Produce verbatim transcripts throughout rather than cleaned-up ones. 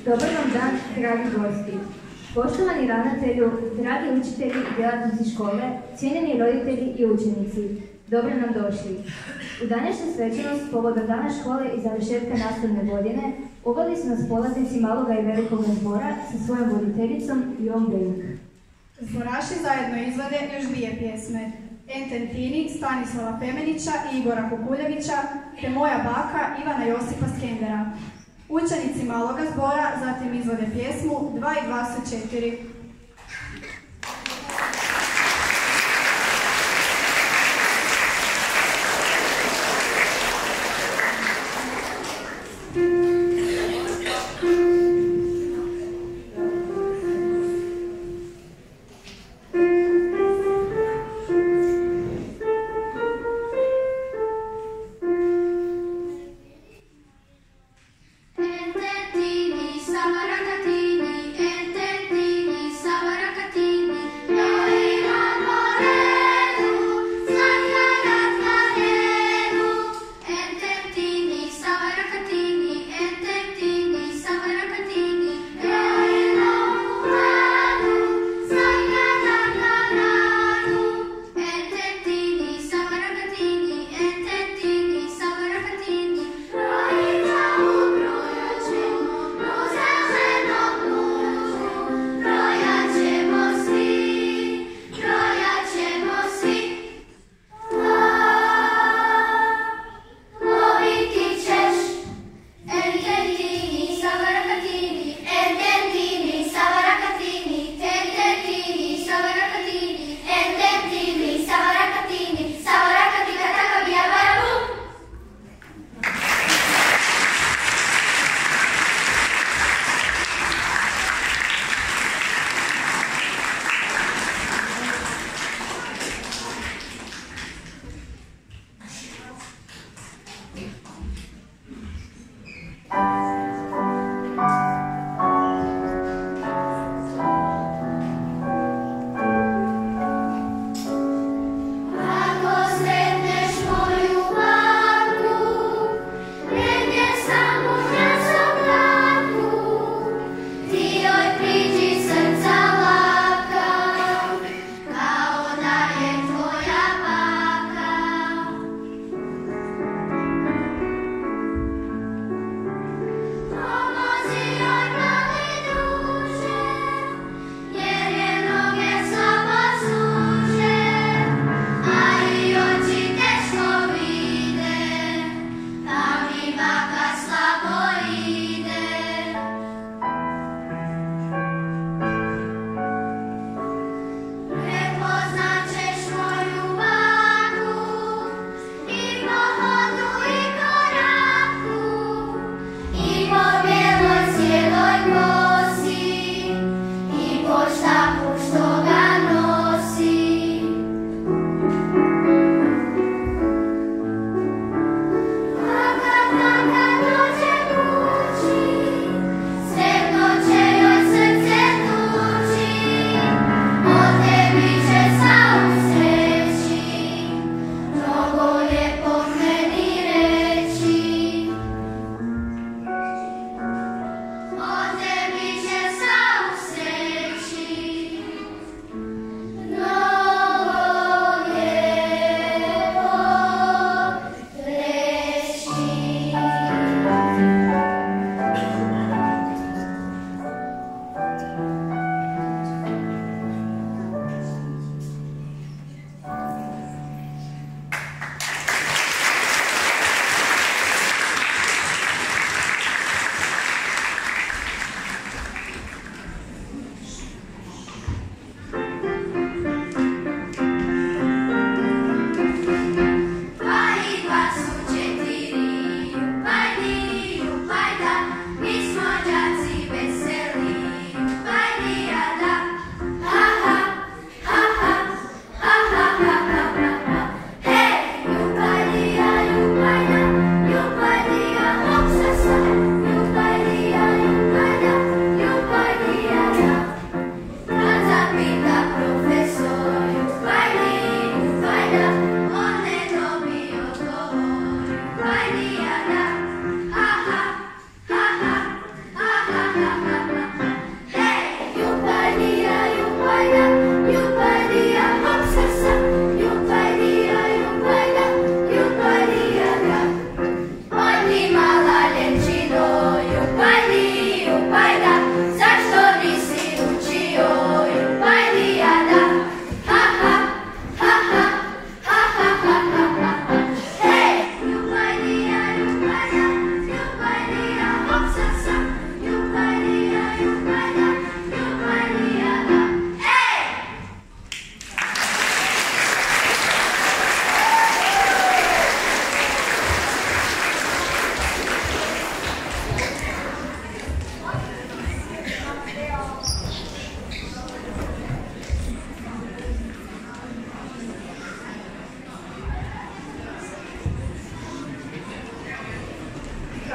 Dobar vam dan, dragi gosti. Poštovani ravnatelju, dragi učitelji i djelatnici škole, cijenjeni roditelji i učenici, dobro nam došli. U današnju svečanost povodom dana škole i završetka nastavne godine uveli su nas polaznici maloga i velikog zbora sa svojom voditeljicom Ivom Bejuk. Zboraši zajedno izvode još dvije pjesme, Ententini Stanislava Pemenića i Igora Kukuljevića, te Moja baka Ivana Josipa Skendera. Učenici maloga zbora zatim izvode pjesmu Dva i dva su četiri. Ententini, samarakatini, ententini,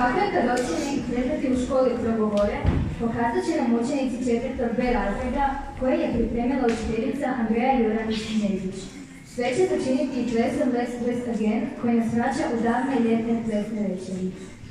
Kako je kad ocjene i predmeti u školi progovore, pokazat će nam učenici četvrtog B razreda koje je pripremila učiteljica Andreja Juranić-Nezić. Sve će začiniti i plesom Let's Play Again koji nas vraća u davne ljetne plesne večeri.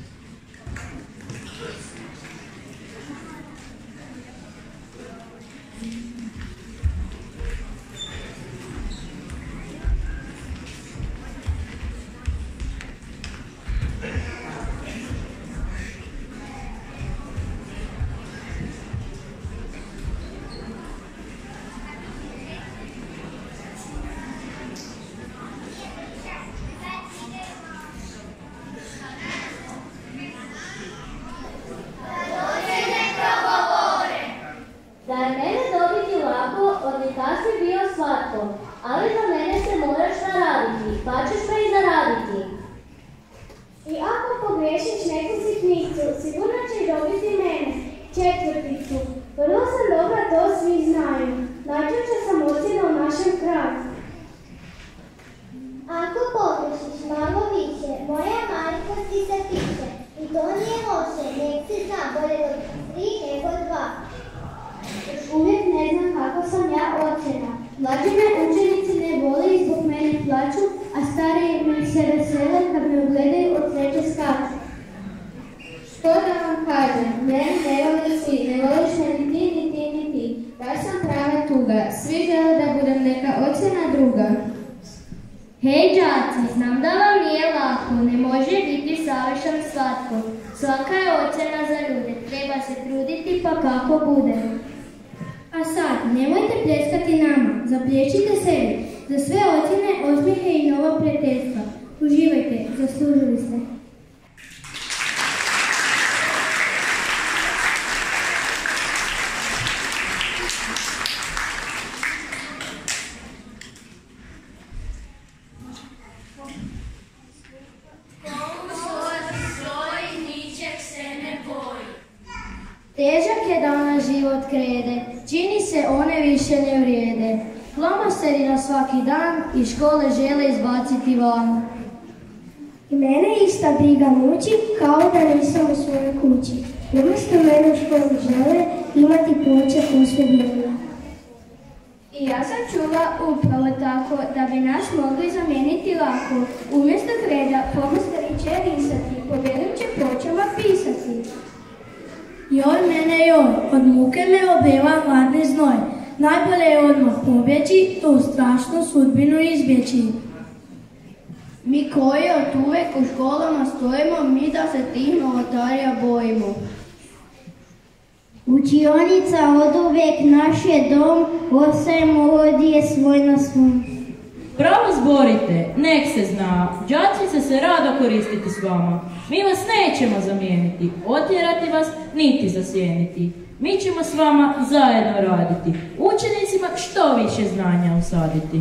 Ali za mene se moraš naraditi, pa ćeš me i zaraditi. I ako pogrešiš neku sitnicu, sigurno ćeš dobiti mene, četvrticu. Vrlo sam dobra, to svi znaju. Najčešće sam ocjena u našem kraju. Ako pogrešiš malo više, moja majka ti se tiče. I to nije loše, nek si zna bolje od tri nego dva. Još uvijek ne znam kako sam ja ocjena. Mlađi me učenici ne vole i zbog mene plaću, a stariji me se vesele kad me ugledaju od sreće skaču. Što da vam kažem, mene ne voli svi, ne voliš me ni ti, ni ti, ni ti. Baš sam prava tuga, svi žele da budem neka ocjena druga. Hej đaci, znam da vam nije lako, ne može biti savršen svatko. Svaka je ocjena za ljude, treba se truditi pa kako bude. A sad, nemojte pljeskati nama, zaplješćite sebi. Za sve ocjene, osmijehe i nova prijateljstva. Uživajte, zaslužili ste. Težak je danas život krede, čini se one više ne vrijede. Flomasteri na svaki dan i škole žele izbaciti van. I mene ista briga muči kao da nisam u svojoj kući. Umjesto mene u školu žele imati počet usve bijela. I ja sam čula upravo tako da bi nas mogli zamijeniti lako. Umjesto kreda flomasteri će risati, pobjedom će pločama pisati. Joj mene joj, od muke me obeva hladni znoj. Najbolje je odmah pobjeći, tu strašnu sudbinu izbjeći. Mi koji od uvek u školama stojimo, mi da se tih novotarija bojimo. Učionica od uvek naš je dom, ostajemo ovdje svoj na svom. Pravo zborite, nek se zna, đaci će se rado koristiti s vama. Mi vas nećemo zamijeniti, otjerati vas, niti zasjeniti. Mi ćemo s vama zajedno raditi, učenicima što više znanja usaditi.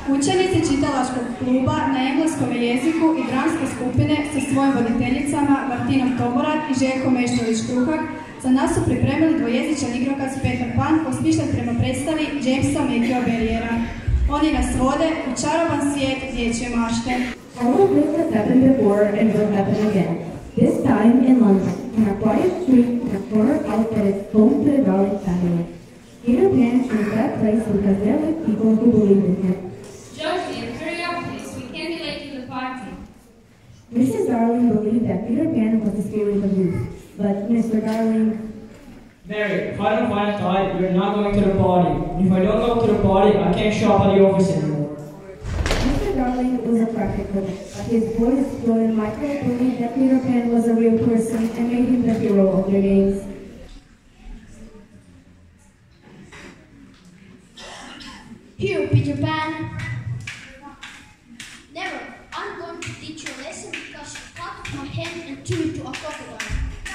Učenici čitalačkog kluba na engleskom jeziku i dramske skupine sa svojim voditeljicama Martinom Tomorat i Željkom Meščević-Kruhak za nas su pripremili dvojezičan igrokaz Peter Pan osmišljen prema predstavi Jamesa Matthewa Berriera. Oni nas vode u čaroban svijet dječje mašte. All of this has happened before and will happen again. This time in London, on a quiet street in a corner house that is home to the Darling family. Peter Pan chose that place because there were people who believed in him. Georgie, hurry up please, we can't be late to the party. Missus Darling believed that Peter Pan was the spirit of youth, but Mister Darling... Mary, if I don't find a tie, you're not going to the party. And if I don't go to the party, I can't show up at the office anymore. Mister Darling was a practical, but his boys, Joy and Michael, believed that Peter Pan was a real person and made him the hero of their games. Here, Peter Pan. Never. I'm going to teach you a lesson because you cut off my hand and threw it to a crocodile.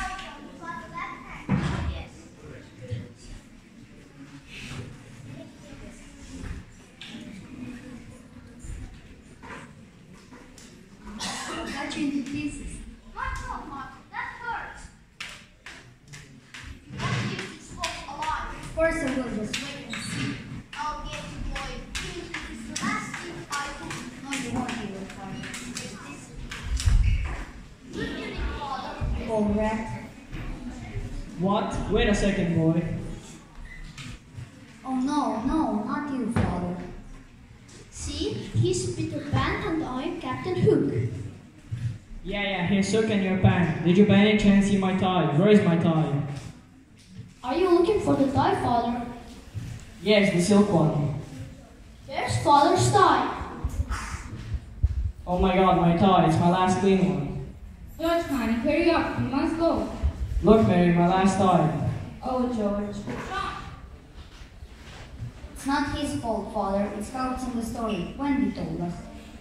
Yes. I'll cut you into pieces. Mark off, Mark. That hurts. I'll keep this wolf alive. Of course I will. Just wait and see. I'll get you, boy. It's the last thing I do. No, you won't be with father. It's this. Good evening, father. Old rat. What? Wait a second, boy. Oh no, no, not you, father. See, he's Peter Pan and I'm Captain Hook. Yeah, yeah, here's Hook and your pan. Did you by any chance see my tie? Where is my tie? Are you looking for the tie, father? Yes, the silk one. There's father's tie. Oh my god, my tie. It's my last clean one. George, honey, hurry up, we must go. Look, Mary, my last tie. Oh, George. It's not his fault, father. It's counts in the story. Wendy told us.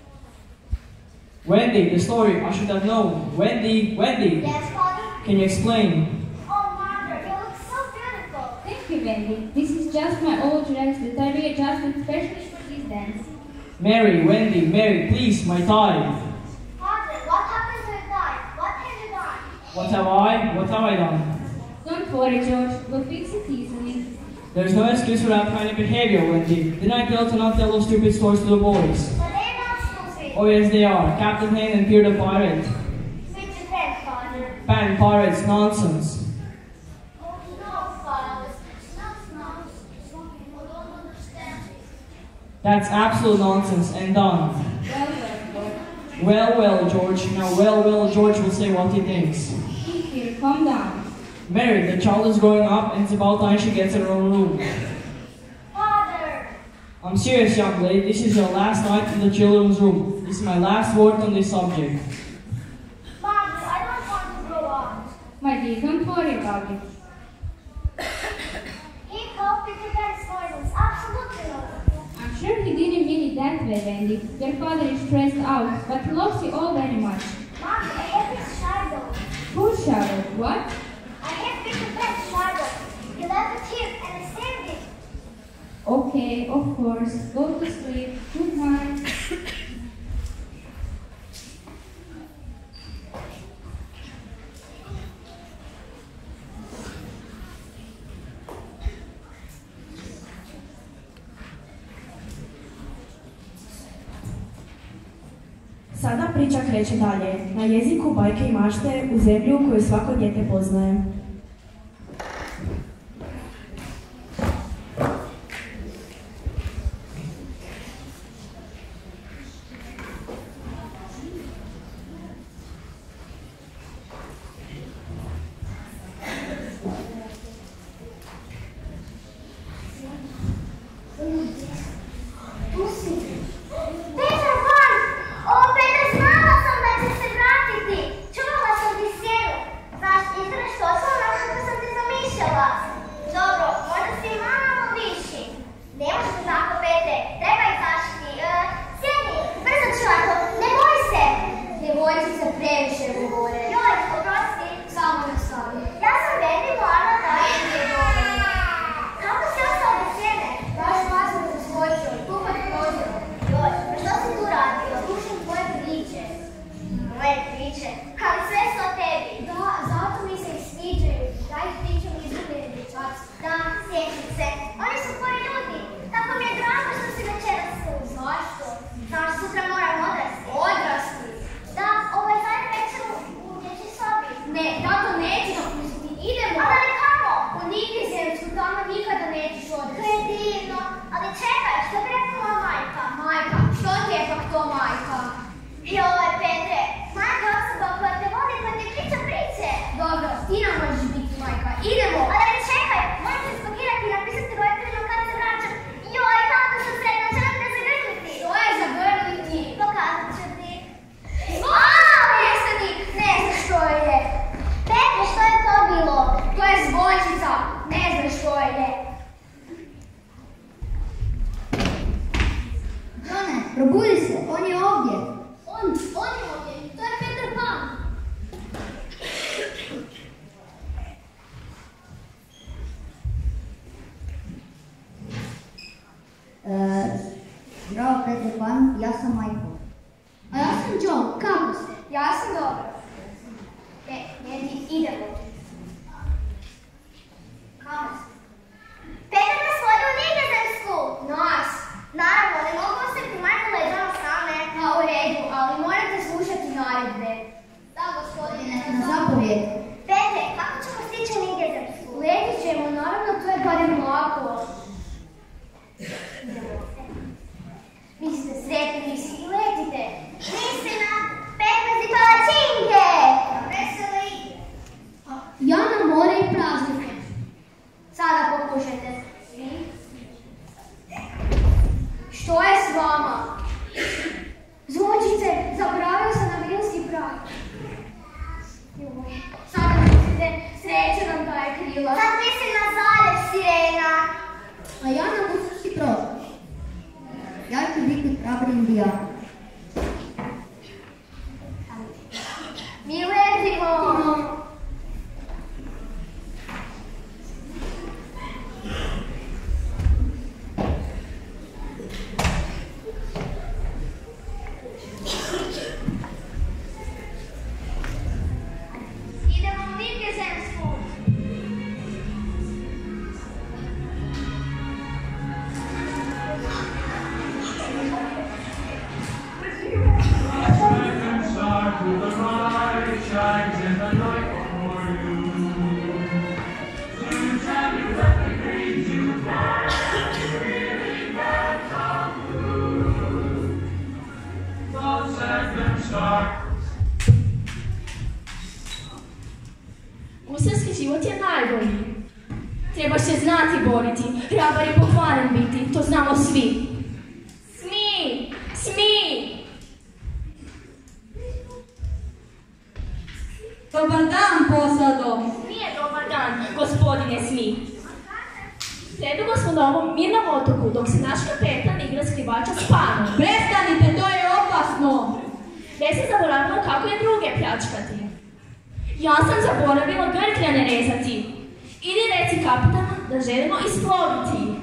Wendy, the story. I should have known. Wendy, Wendy. Yes, father? Can you explain? Oh, mother, you look so beautiful. Thank you, Wendy. This is just my old dress that I readjusted especially for this dance. Mary, Wendy, Mary, please, my tie. Father, what happened to your tie? What have you done? What have I? What have I done? Don't worry, George. We'll fix it easily. There's no excuse for that kind of behavior, Wendy. Didn't I tell to not tell those stupid stories to the boys? But they're not stupid. Oh yes, they are. Captain Hayne and Peter the Pirate. Peter Pan, father. Pan pirates, nonsense. Oh, no, father. It's not nonsense. Some people don't understand it. That's absolute nonsense and done. Well, well, George. Well, well, George. Now, well, well, George will say what he thinks. Here, calm down. Mary, the child is growing up and it's about time she gets her own room. Father! I'm serious, young lady. This is your last night in the children's room. This is my last word on this subject. Mother, I don't want to grow up. My dear, don't worry about it. He called Peter Pan's violence. Absolutely not. I'm sure he didn't mean it that way, Wendy. Your father is stressed out, but he loves you all very much. Mother, I have his shadow. Whose shadow? What? I have Peter Pan's shadow. He left it here and I saved it. Okay, of course. Go to sleep. Good night. Sada priča kreće dalje, na jeziku bajke i mašte u zemlju koju svako dijete poznaje. Peter Pan! O, Peter, znala sam da će se vratiti. Čuvala sam ti sjenu. Znaš, igraš to sam probudi se, on je ovdje. On, on je ovdje, to je Petar Pan. Uh, Zdravo, Petar Pan, ja sam Michael. A ja sam John, kako ste? Ja sam dobro. E, njeti, idemo. Kamo ste? Petar nas vodi u Nizozemsku. Nas. Naravno, ne mogu ostaviti Michaela i Johna same. A u redu, ali morate slušati naredbe. Da, gospodine. Na zapovjed. Petre, kako ćemo stići u Nizozemsku? Letit ćemo, naravno, to je barem lako. Vi ste sretni, svi letite. Misli na petnaest palačinke. Veseli. Ja na more i praznike. Sada pokušajte svi. Što je s vama? Zvučice, zaboravio sam na vinski prah. Sada mislite, sreće nam daje krila. Sad mislim na zaljev sirena. A ja na Gusarski brod. Ja ću biti hrabri indijan. Mi letimo! Idemo u Nizozemsku. Gusarski život je najbolji. Treba se znati boriti, hrabar i pokvaren biti, to znamo svi. Smi! Smi! Dobar dan, posado. Nije dobar dan, gospodine Smi. Predugo smo na ovom mirnom otoku, dok se naš kapetan igra skrivača s panom. Prestanite, to je opasno. Već se zaboravimo kako je druge pljačkati. Ja sam zaboravila grkljane rezati. Idi reci kapitanu da želimo isploviti.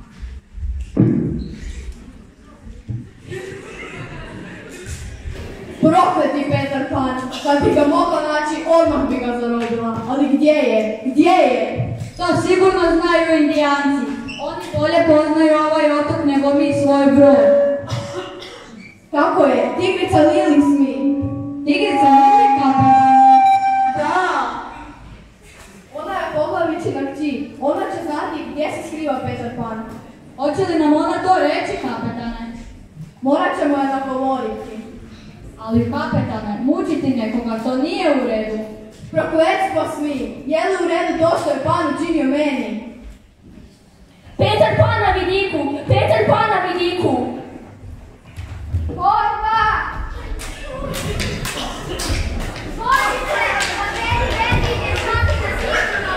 Prokleti Petar Pan, kad bi ga mogla naći, odmah bi ga zarobila. Ali gdje je? Gdje je? To sigurno znaju indijanci. Oni bolje poznaju ovaj otok nego mi svoj brod. Kako je? Tigrica Lili Smi. Tigrica Lili, kapitan? Da! Ona je poglavičina kći. Ona će znati gdje se skriva Petar Pan. Hoće li nam ona to reći, kapetane? Morat ćemo je nagovoriti. Ali kapetane, mučiti nekoga, to nije u redu. Prokletstvo Smi. Je li u redu to što je Pan učinio meni? Petar Pan na vidiku! Petar Pan na vidiku! Borba! Borite! Pa meni vedite, znati na sigurno!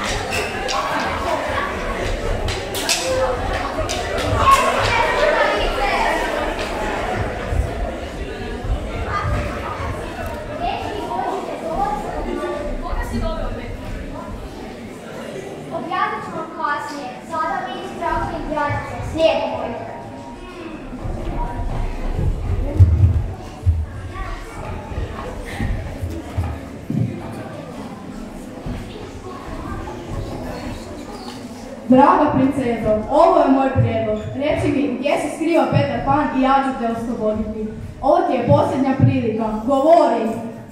Dečki, možete doći. Koga si doveo, Petar? Objavit ću vam kasnije. Sada mi ispravljaju granice. Slijepo mojte. Draga princezo, ovo je moj prijedlog. Reci mi gdje se skriva Petar Pan i ja ću te osloboditi. Ovo ti je posljednja prilika. Govori!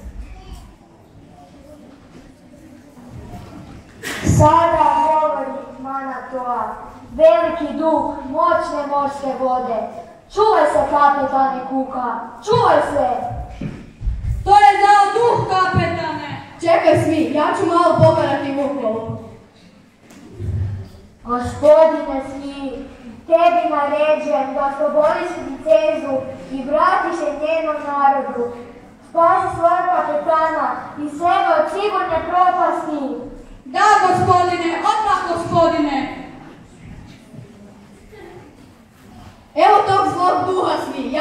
Sada govori Manatoa, veliki duh, moćne morske vode. Čuvaj se, kapetane Kuka, čuvaj se! To je dao duh, kapetane! Čekaj Smi, ja ću malo pogarati Vuklovu. Gospodine Smi, tebi naređujem da oslobodiš princezu i vratiš je njenom narodu. Spasi svoja kapetana i sebe od sigurne propasti. Da, gospodine, odmah, gospodine! Evo tog zlog duha Smi,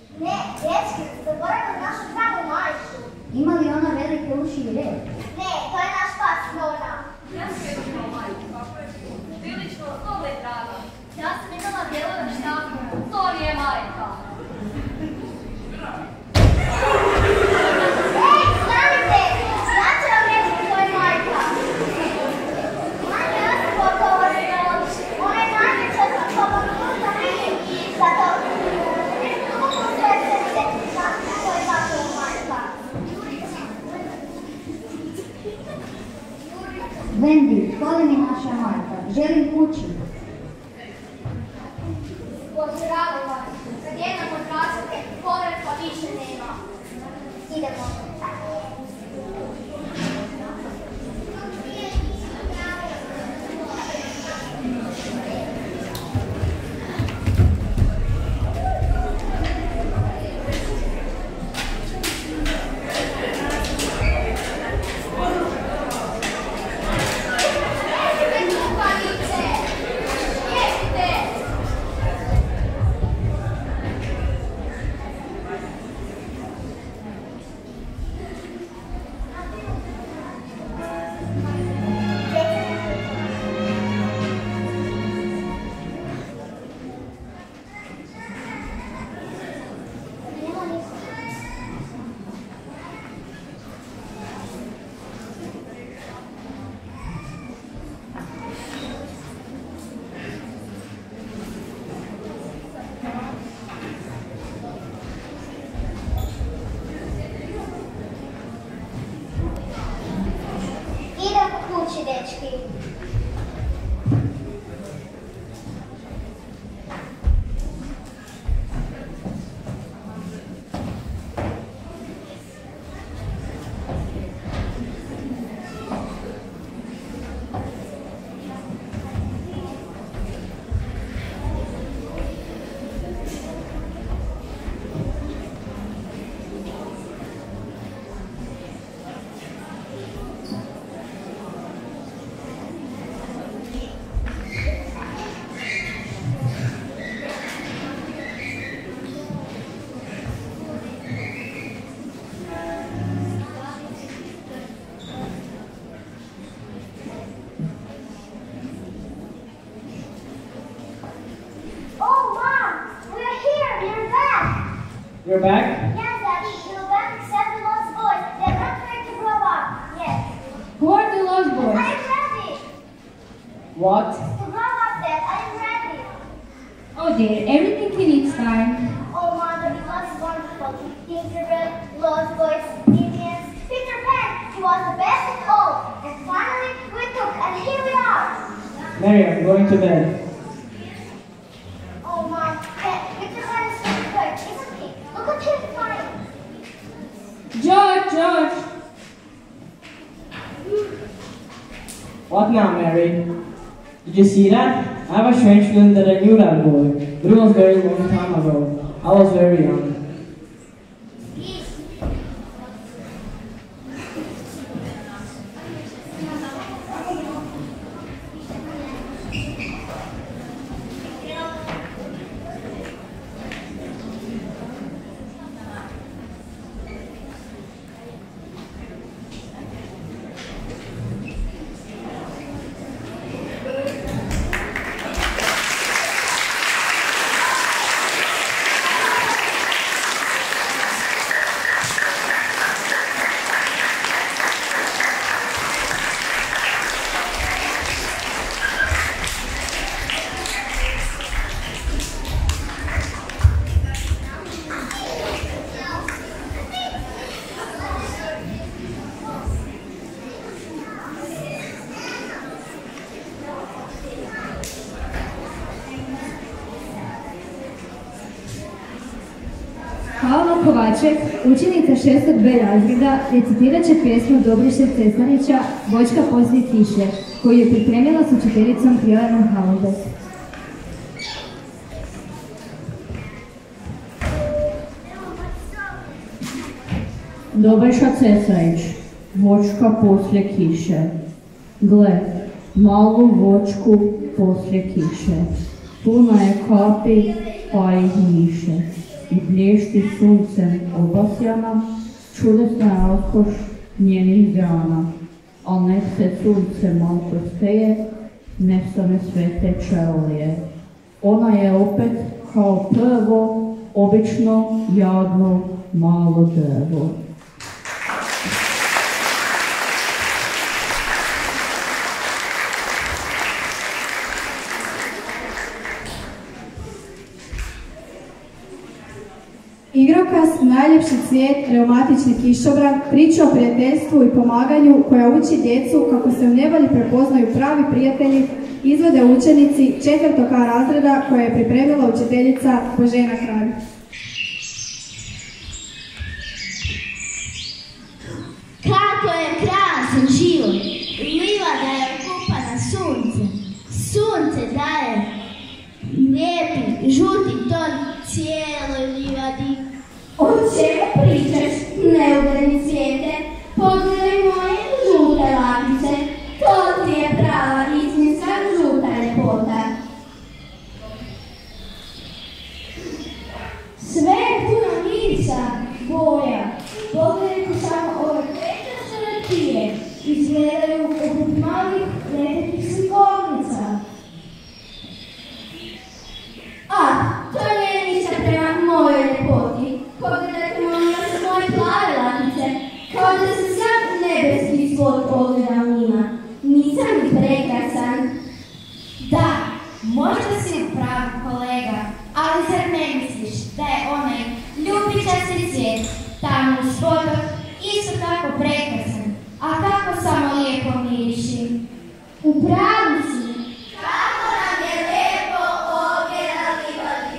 Ne, dečki, zaboravili našu dragu majku. Ima li ona velike uši i rep? Ne, to je naš pas Nona. Ja sam je imao majku, kako je prilično, dobro je draga. Ja sam imala djelove štapu, to nije majka. Ej, stanite! Ja ću vam reći to je majka. Majka, ja sam gotovo znala. Ona je najveća za tobom kruta vidim. Zato, kako sve srce, zato to je tako majka. Wendy, to li mi naša majka? Želim kući. Pozdravljam vas. Kad jednom odrastate, povratka više nema. Idemo. Kući, dečki. You're back? Yes, Daddy. You're back except the lost boys. They're not ready to grow up. Yes. Who are the lost boys? I'm ready. What? To grow up, Dad. I'm ready. Oh dear, everything in its time. Oh, Mother, it was wonderful. Gingerbread, lost boys, Indians, Peter Pan. He was the best of all. And finally, we took, and here we are. Mary, I'm going to bed. Oh, Mom, Dad, Peter Pan is so good, isn't he? Look at him flying. George, George. What now, Mary? Did you see that? I have a strange feeling that I knew that boy, but it was a very long time ago. I was very young. Alma Kovaček, učenica šestog B razreda, recitirat će pjesmu Dobriše Cesanića Voćka poslije kiše, koju je pripremila s učiteljicom Jelenom Halundek. Dobriša Cesanić, voćka poslije kiše. Gle, malu voćku poslije kiše. Puna je kapi, pa ih njiše. i blješti suncem obasjana, čudesna je raskoš njenih grana, al nek se sunce malko steje, nesame svete čelije. Ona je opet kao prvo, obično, jadno, malo drvo. Igrokaz Najljepši cvijet, reumatični kišobran, priča o prijateljstvu i pomaganju koja uči djecu kako se u nevolji prepoznaju pravi prijatelji, izvode učenici četvrtog A razreda koje je pripremila učiteljica Božena Kralj. Kako je krasan život, livada je okupana suncem, sunce daje lijepi, žuti ton cijeloj livadi. O čemu pričaš, neudarni cvijete? Pogledaj moje žute lakice, to ti je prava istinska žuta ljepota. Sve je puno mirisa, boja. Pogledajte samo ove prekrasne rakije, izgledaju poput malih lepih slikovnica. A, to nije ništa prema mojoj ljepoti. Pogledajte molim vas moje plave lakice, kao da se sam nebeski svod ogleda u njima. Nisam li prekrasan? Da, možda si pravi kolega, ali zar ne misliš da je onaj ljubičasti cvijet tamo u spodu isto tako prekrasan, a kako samo lijepo miriši? U pravu si. Kako nam je lijepo ovdje na livadi.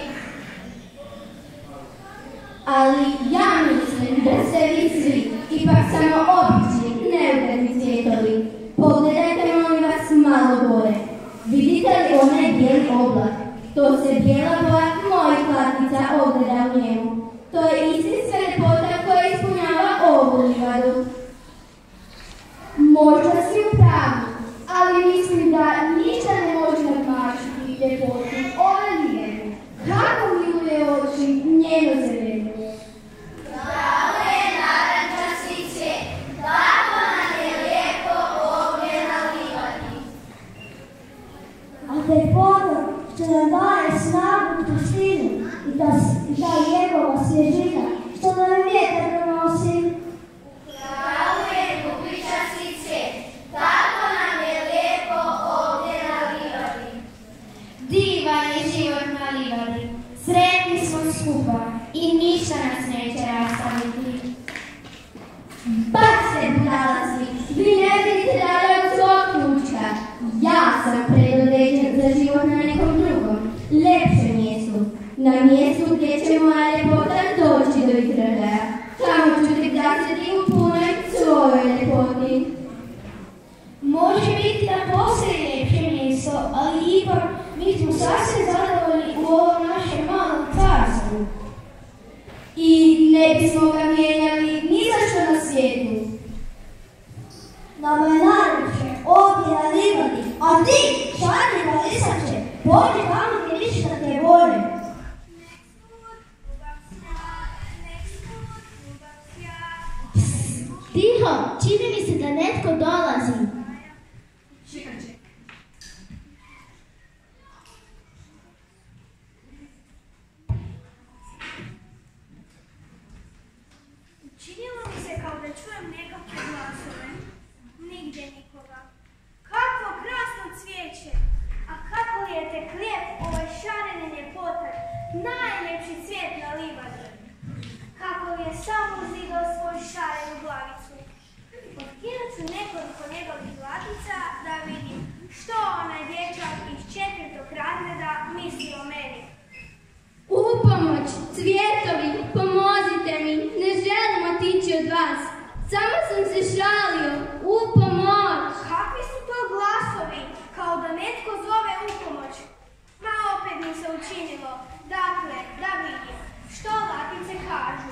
Ali ja mislim da ste vi svi ipak samo obični, neudarni cvjetovi. Pogledajte molim vas malo gore. Vidite li onaj bijeli oblak? To se bijela boja mojih latica ogleda u njemu. To je istinska ljepota koja ispunjava ovu livadu. Možda si u pravu, ali mislim da ništa ne može nadmašiti ljepotu ove livade. Kako miluje oči njeno zelenu. Pravo je narančasti cvijet, kako nam je lijepo ovdje na livadi. A ljepota što nam daje snagu i pustinu i ta, i ta njegova svježina što nam vjetar donosi. Pravo je ljubičasti cvijet, kako nam je lijepo ovdje na livadi. Divan je život na livadi, sretni smo skupa i ništa nas neće rastaviti. Baš se nalazi, vi ne vidite dalje od svog ključka. Ja sam predodređen za život na nekom drugom, lepšem mjestu. Na mjestu gdje će moja ljepota doći do izražaja. Tamo ću te glasiti u punoj svojoj ljepoti. Može biti da postoji ljepše mjesto, ali ipak mi smo sasvim zadovoljni u ovom našem malom carstvu. I ne bismo ga mijenjali ni za što na svijetu. Nama je najljepše ovdje na livadi, a ti, šarni hvalisače, pođi tamo gdje ništa te vole. Tiho, čini mi se da netko dolazi. Čekaj, čekaj. Učinilo mi se kao da čujem nekakve glasove. Nigdje nikoga. Kakvo krasno cvijeće! A kako li je tek lijep ovaj šareni ljepotar, najljepši cvijet na livadi. Kako li je samo uzdigao svoju šarenu glavicu. Otkinut ću nekoliko njegovih glavica da vidim što onaj dječak iz četvrtog razreda misli o meni. U pomoć, cvjetovi, pomozite mi, ne želim otići od vas. Samo sam se šalio, u pomoć. Kakvi su to glasovi, kao da netko zove u pomoć. Ma opet mi se učinilo. Dakle, da vidim, što latice kažu.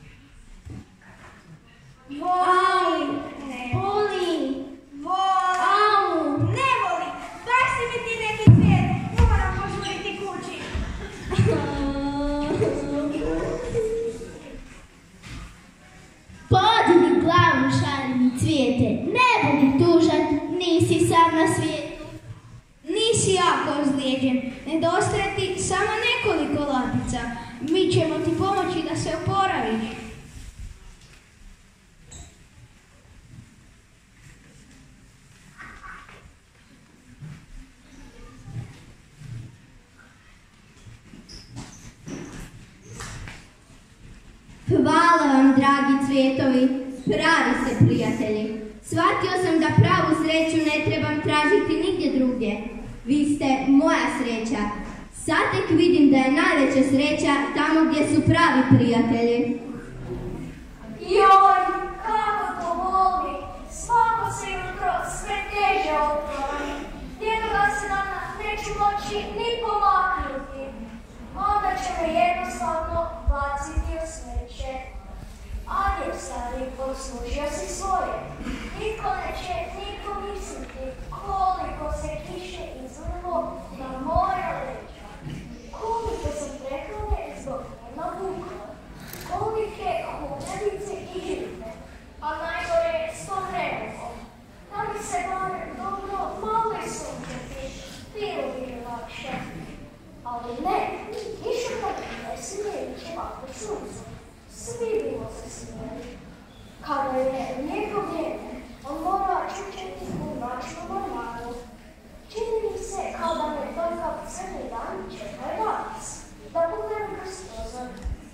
Voli, ne voli, voli, au, ne voli, baš si mi ti neki cvijet, moram požuriti kući. ne budi tužan, nisi sam na svijetu. Nisi jako ozlijeđen, nedostaje ti samo nekoliko latica. Mi ćemo ti pomoći da se oporaviš. Hvala vam, dragi cvjetovi, pravi ste prijatelji. Shvatio sam da pravu sreću ne trebam tražiti nigdje drugdje. Vi ste moja sreća. Sad tek vidim da je najveća sreća tamo gdje su pravi prijatelji. Joj, kako to boli! Svako se jutro sve teže otvori. Jednoga se dana neću moći ni pomaknuti. Onda će me jednostavno baciti u smeće. Adje, stari, poslužio si svoje. Niko neće ni pomisliti koliko se kiše izvrlo na moja leđa. Koliko sam prehlade zbog nema vukla. Kolike humerice i žive. A najgore je s tom vremenom. Da mi se barem dobro malo i sunčati, bilo bi mi lakše. Ali ne, više kad ne smijeli će ovako sunce. Svi bilo se smijeli. Kada je lijepo vrijeme, on mora čučeti u mračnom ormaru. Čini mi se kao da me takav crni dan čeka danas, da pogledam kroz prozor.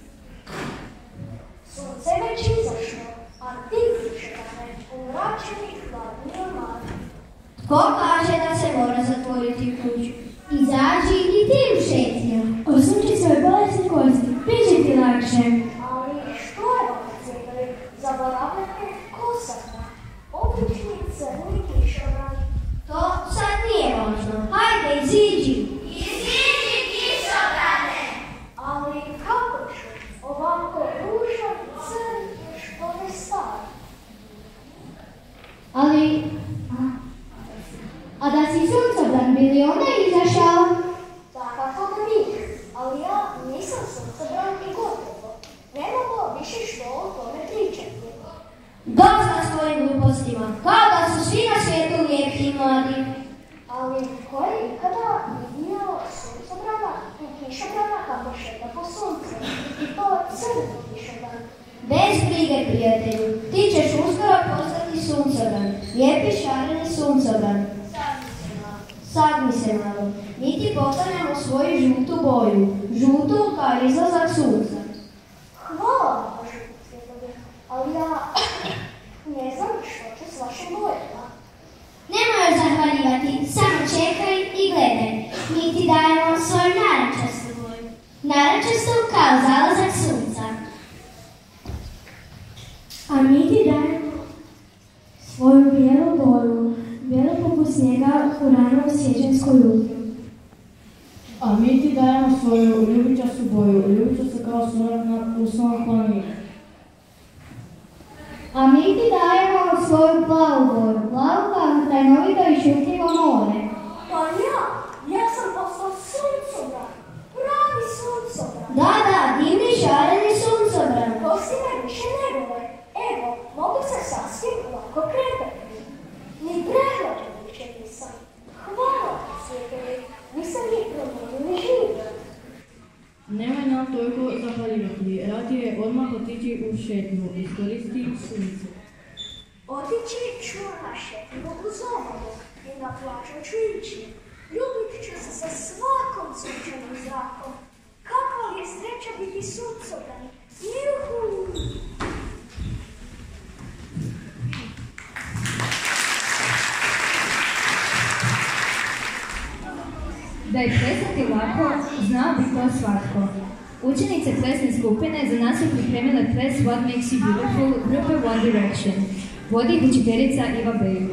Sunce već izašlo, a ti čeka me u mračni hladni ormar. Tko kaže da se mora zatvoriti kuću? Izađi i ti u šetnju. Osunči svoje bolesne kosti, bit će ti lakše. Ali što je ovo cvjetovi? Zaboravljate kosama. Obični crni kišobran. To sad nije važno. Hajde, iziđi. Iziđi, kišobrane! Ali kako ću? Ovako ružan crn što ne stari. Ali... A, a da si suncobran, bi li onda izašao? Tako da bih, ali ja nisam suncobran i gotovo. Ne mogu više što o tome pričati. Dosta s tvojim glupostima, kao da su svi na svijetu lijepi i mladi. Ali ko je ikada vidio suncobrana i kišobrana kako šeta po suncu? I to crni kišobran. Bez brige, prijatelju, ti ćeš uskoro postati suncobran, lijepi šareni suncobran. Sagni se malo, mi ti postanemo svoju žutu boju, žutu kao izlazak sunca. Hvala vam, žuti cvjetovi, ali ja ne znam što će s vašim bojama. Nemoj još zahvaljivati, samo čekaj i gledaj. Mi ti dajemo svoju narančastu boju. Narančastu kao zalazak sunca. A mi ti dajemo svoju bijelu boju, bijelu poput snijega u ranom siječanskoj jutru. A mi ti dajemo svoju ljubičastu boju, ljubičastu kao sunak na usnom planini. A mi ti dajemo svoju plavu boju, plavu kao tajnovito i šutljivo more. Pa ja, ja sam postao suncobran, pravi suncobran. Da, da, divni šareni suncobran. Kosti me više ne bole. Evo, mogu se sasvim lako kretati. Ni prehlađen više nisam. Hvala ti, cvjetovi, nisam ni promijenili život. Nemoj nam toliko zahvaljivati, radije odmah otići u šetnju, iskoristi sunce. Otići ću na šetnju u zomovu i na plažu ću ići. Ljubit ću se sa svakom sunčanim zrakom. Kakva je sreća biti suncobran. Juhu! Da je plesati lako, znao bi to svatko. Učenice plesne skupine za nas su pripremile ples What Makes You Beautiful grupe One Direction. Vodi ih učiteljica Iva Bejuk.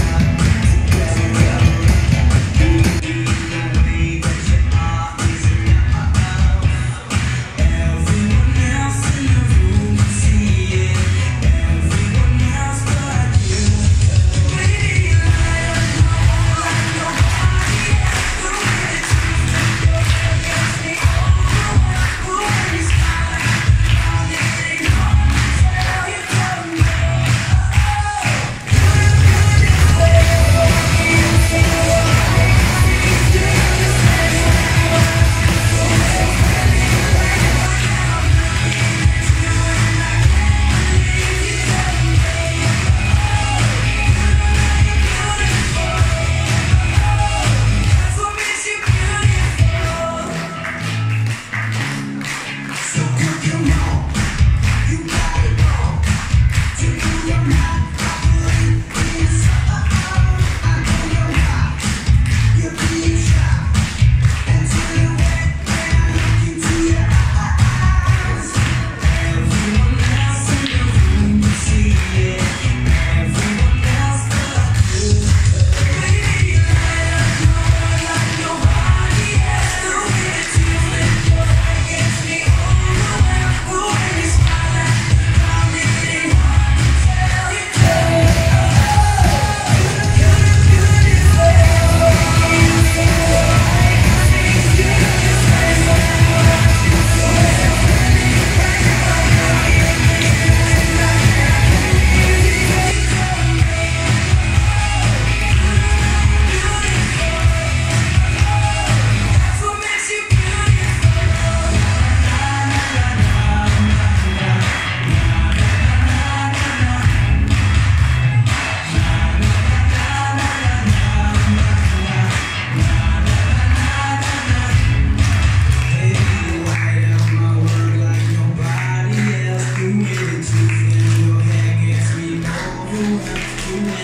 Don't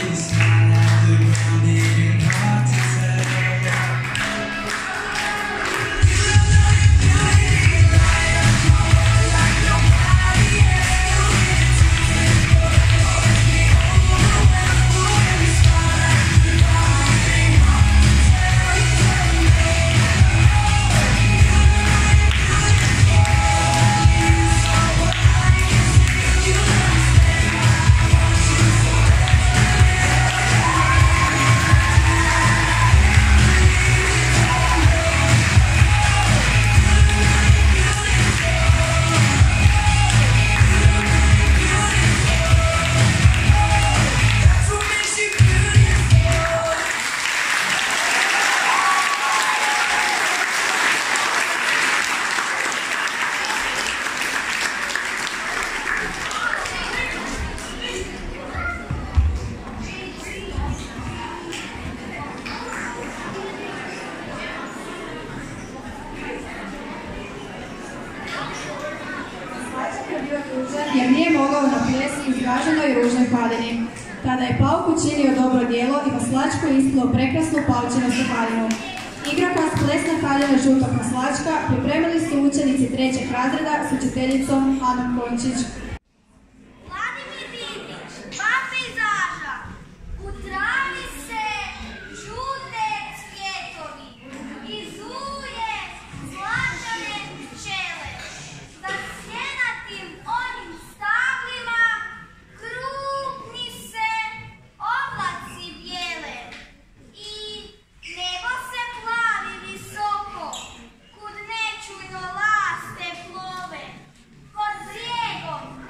Jer nije mogao na ples izraženoj ružnoj padini. Tada je Pauk učinio dobro djelo i na slačku ispilo prekrasnu paučinu haljinu. Igrokaz plesna haljina žutog maslačka pripremili su učenici trećeg razreda s učiteljicom Anom Končić. Vladimir Vidić, dva pejzaža. U travi se žute cvjetovi i zuje zlatane pčele. Za sjenatim onim stablima krupni se oblaci bijele i nebo se plavi visoko, kud nečujno laste plove. Pod brijegom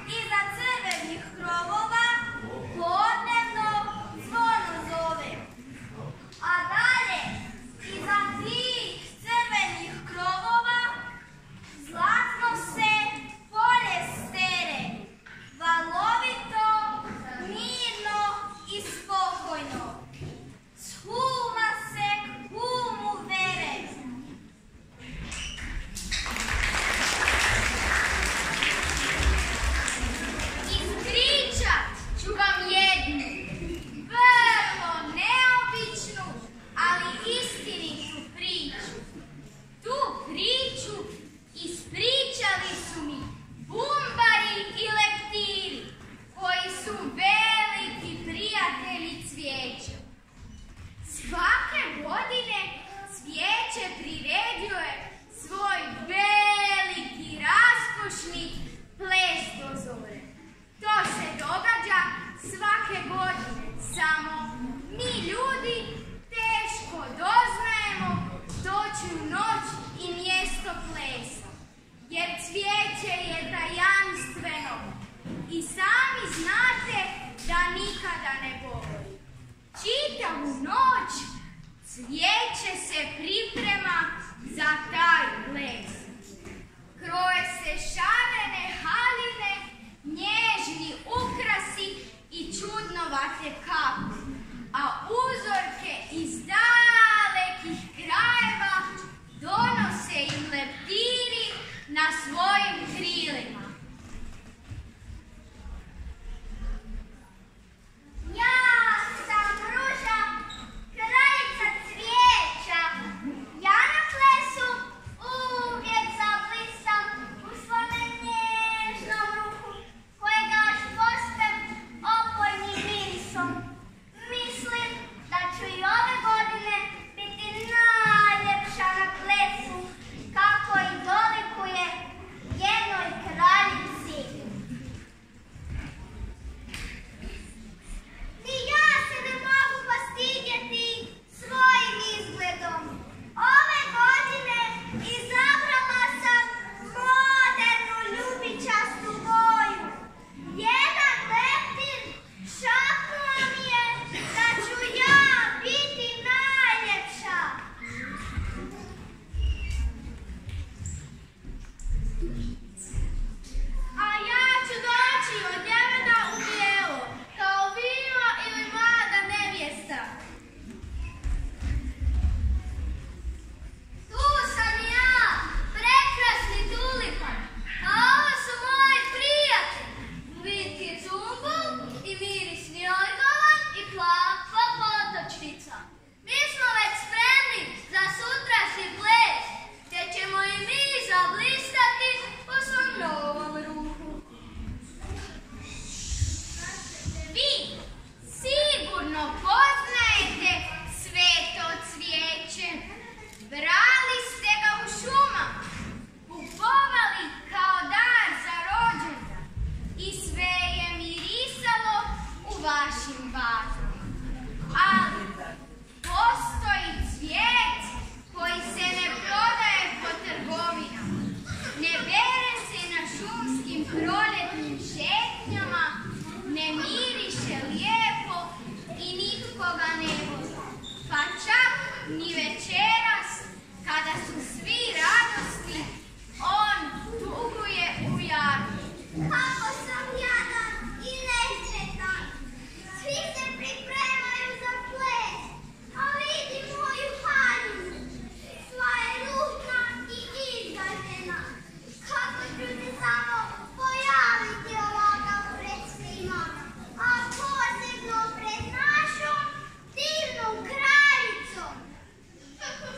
ni večeras, kada su svi radosni, on tuguje u jadu. Kako sam jadan i nesretan, svi se pripremaju za ples, a vidi moju haljinu, sva je ružna i izgažena. Kako ću se samo pojaviti ovakav pred svima, a posebno pred našom divnom kraljicom.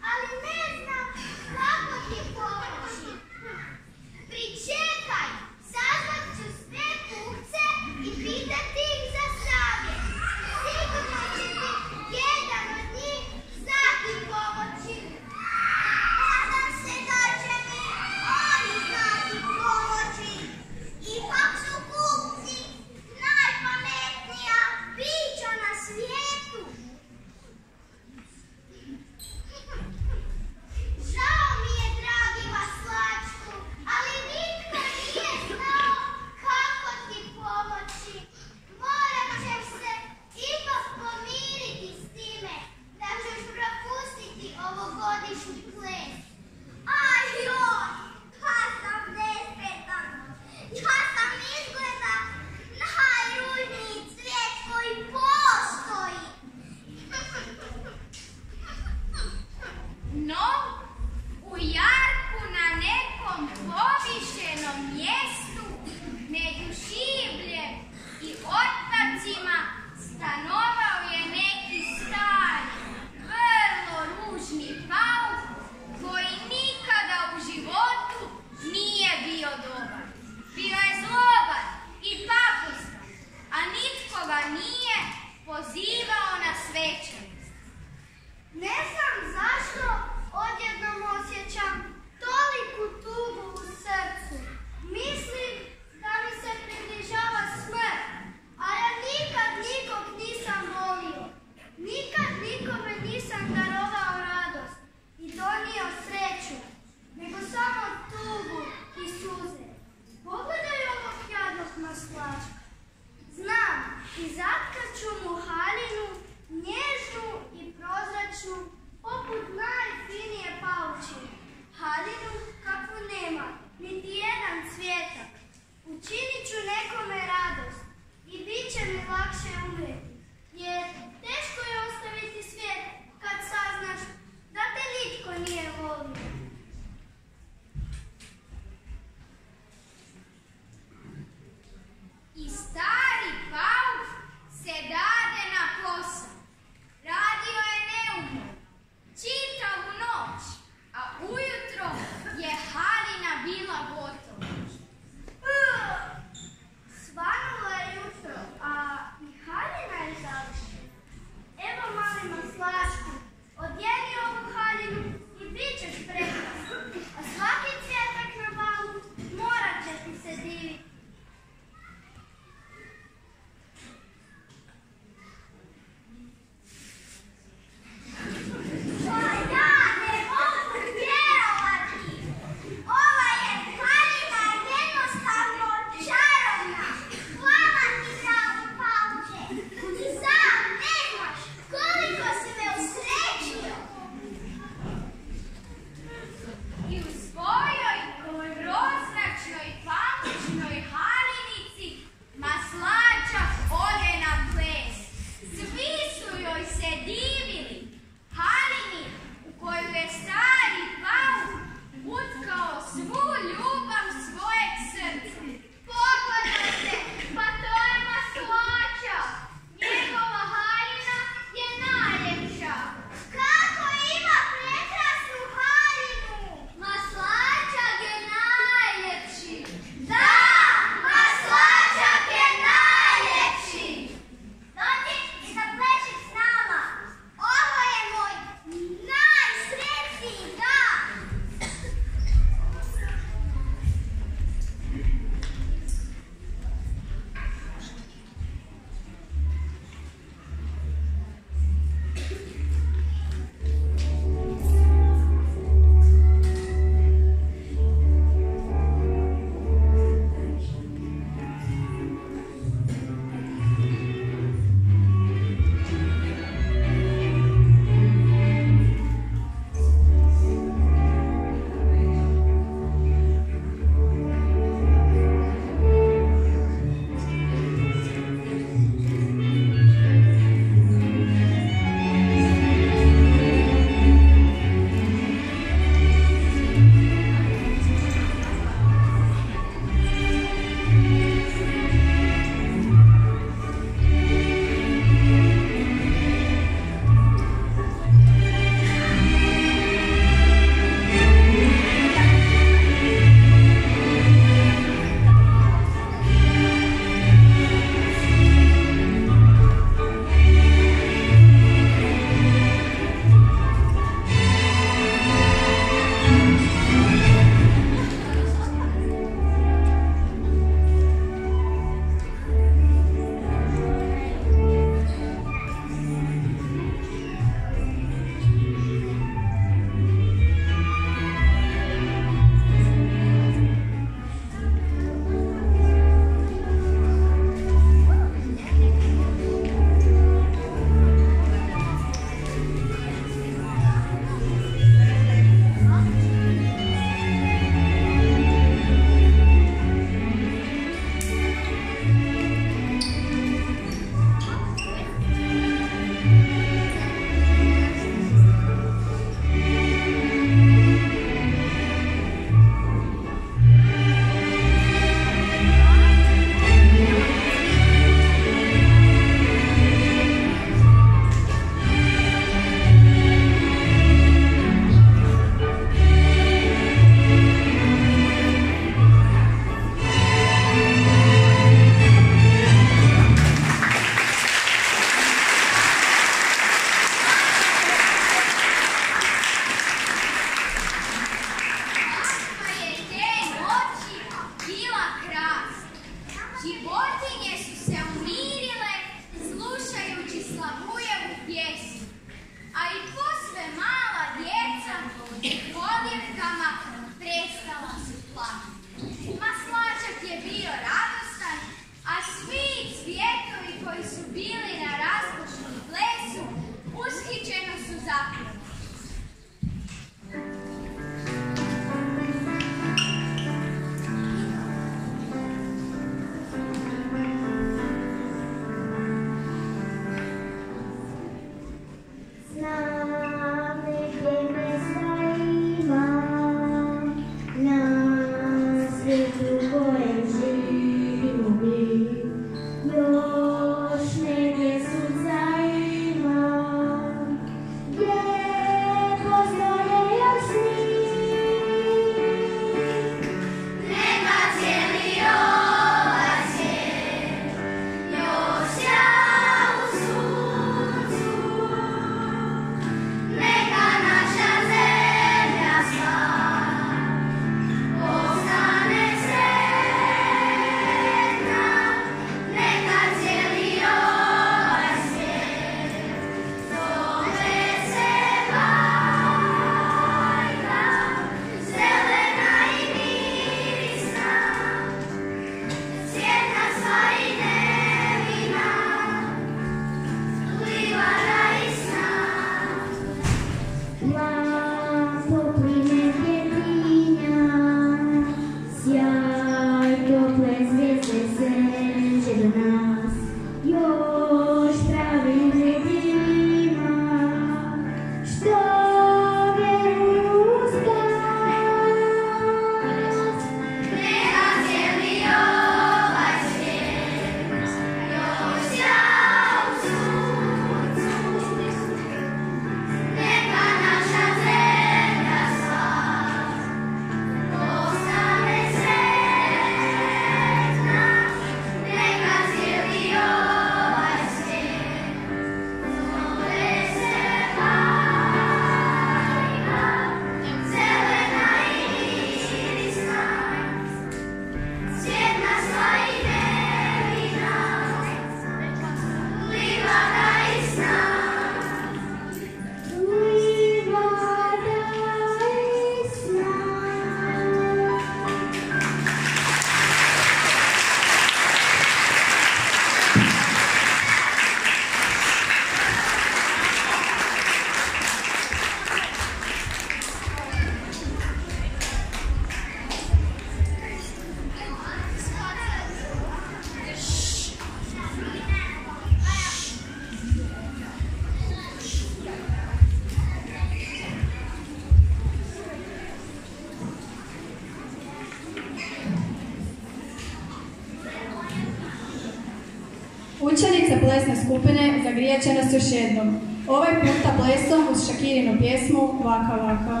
plesne skupine zagrijat će nas još jednom. Ovaj puta plesom uz Shakirinu pjesmu Vaka Vaka.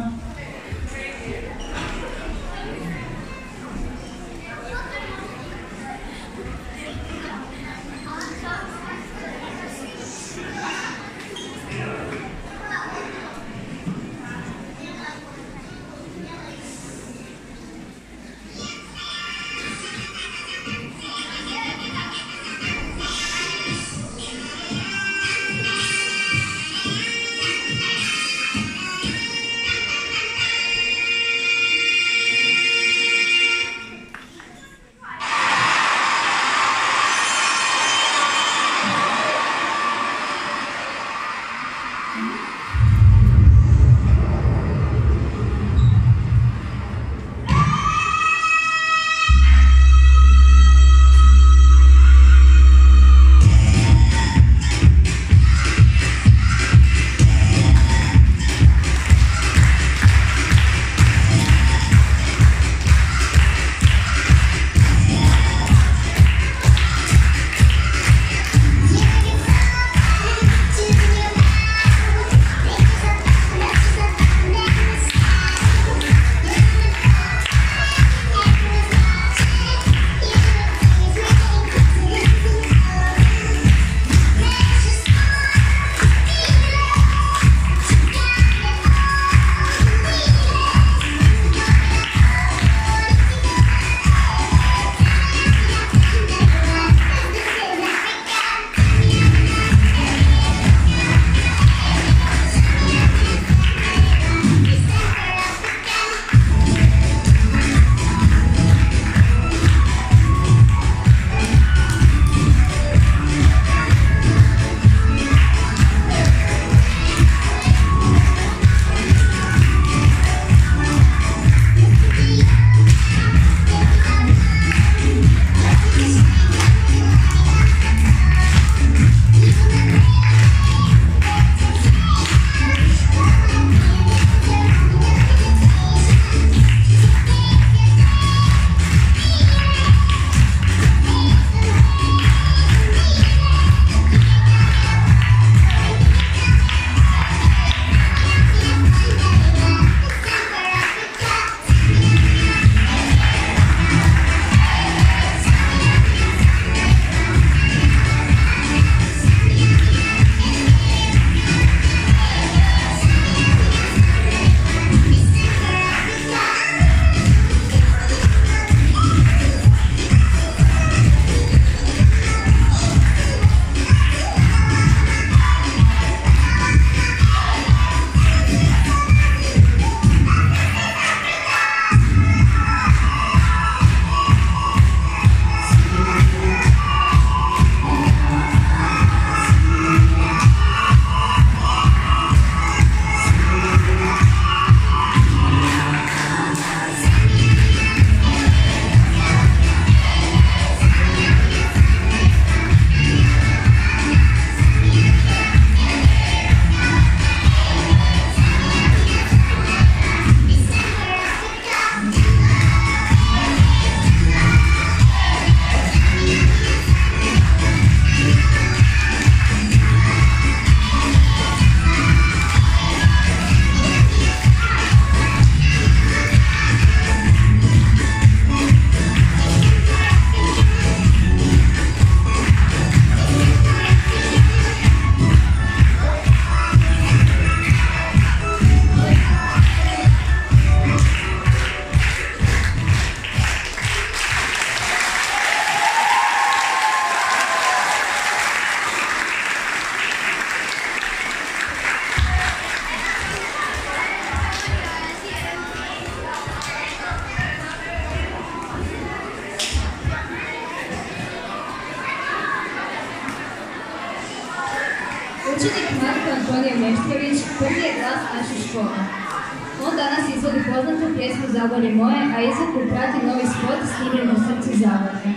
Učenik Marko Antonije Meštrović prvi je glas naše škole. On danas izvodi poznatu pjesmu Zagorje moje, a izvedbu prati novi spot snimljen u srcu Zagorja.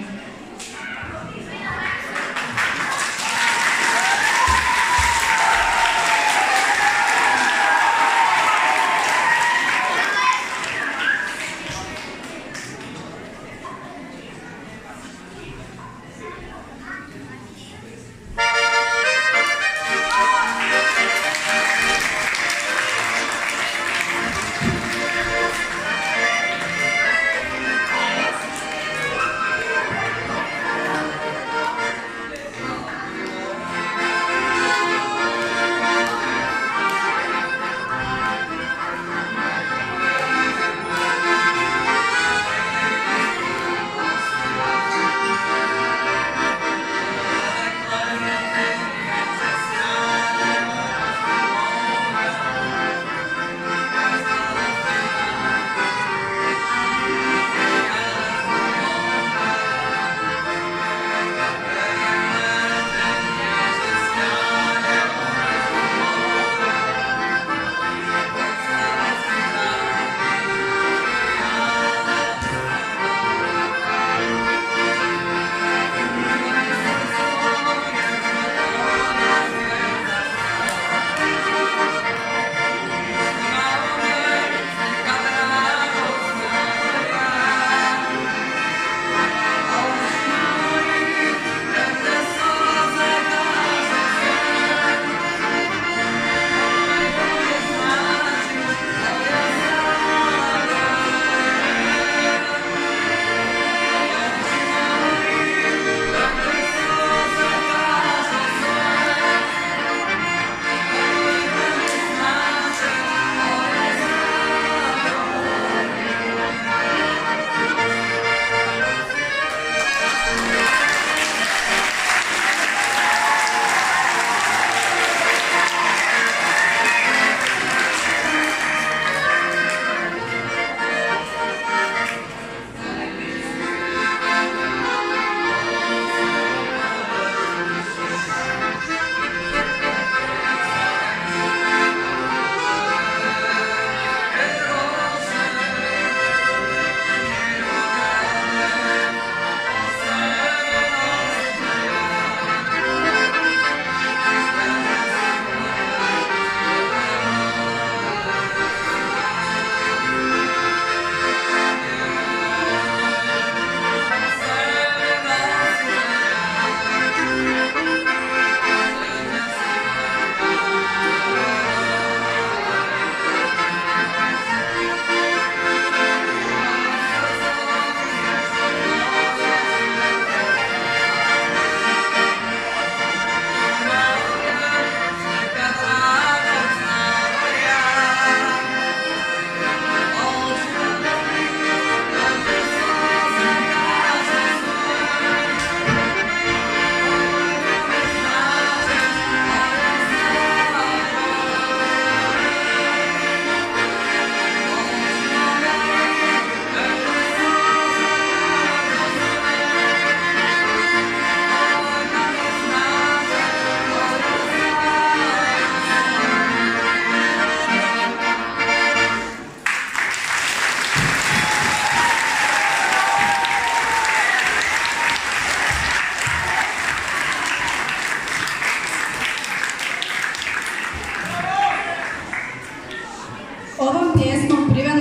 Thank you.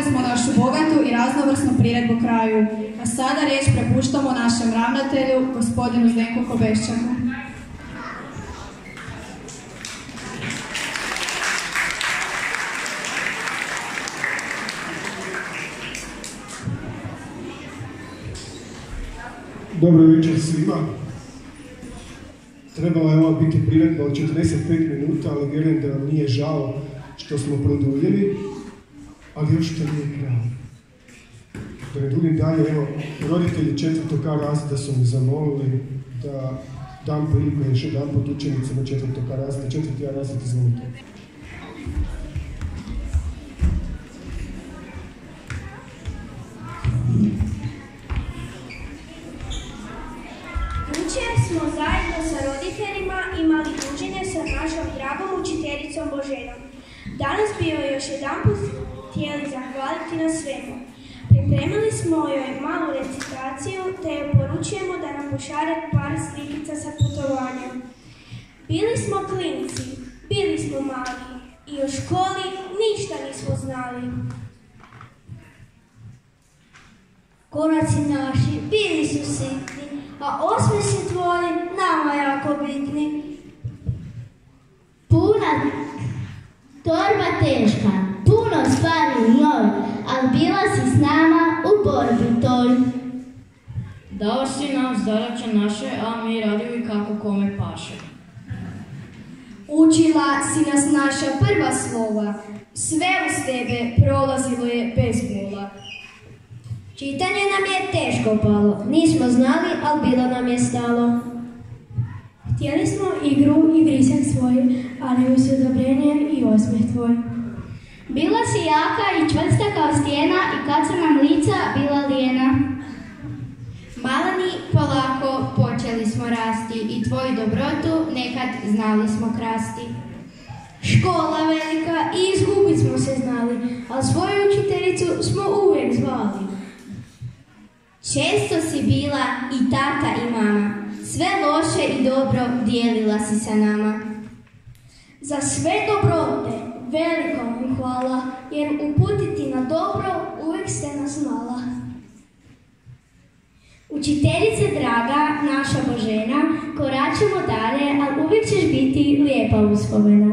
smo našu bogatu i raznovrsnu priredbu kraju. A sada riječ prepuštamo našem ravnatelju, gospodinu Zdenku Kobeščaku. Dobro večer svima. Trebala je ova biti priredba od četrdeset pet minuta, ali vjerujem da vam nije žao što smo produljili, ali još to nije kraj. Da ne duljim dalje, evo, roditelji četvrtog A razreda su mi zamolili da dam priliku još jedan put učenicima četvrtog A razreda. Četvrti A razred, izvolite. Jučer smo zajedno sa roditeljima imali druženje sa našom dragom učiteljicom Boženom. Danas bi joj još jedanput htjeli zahvaliti na svemu. Pripremili smo joj malu recitaciju te joj poručujemo da nam pošalje par slikica sa putovanja. Bili smo klinci, bili smo mali i o školi ništa nismo znali. Koraci naši bili su sitni, a osmesi tvoji nama jako bitni. Puna torba teška, puno stvari u njoj, ali bila si s nama u borbi toj. Dao si nam zadaće naše, a mi radimo i kako kome paše. Učila si nas naša prva slova, sve uz tebe prolazilo je bez bola. Čitanje nam je teško palo, nismo znali, ali bilo nam je stalo. Htjeli smo igru i vrisak svoj, ali uz odobrenje i osmeh tvoj. Bila si jaka i čvrsta kao stijena i kad su nam lica bila lijena. Maleni polako počeli smo rasti i tvoju dobrotu nekad znali smo krasti. Škola velika i izgubit smo se znali, a svoju učiteljicu smo uvijek zvali. Često si bila i tata i mama, sve loše i dobro dijelila si sa nama. Za sve dobrote veliko vam hvala, jer uputiti na dobro uvijek ste nas znala. Učiteljice draga, naša Božena, koračemo dalje, ali uvijek ćeš biti lijepa uspomena.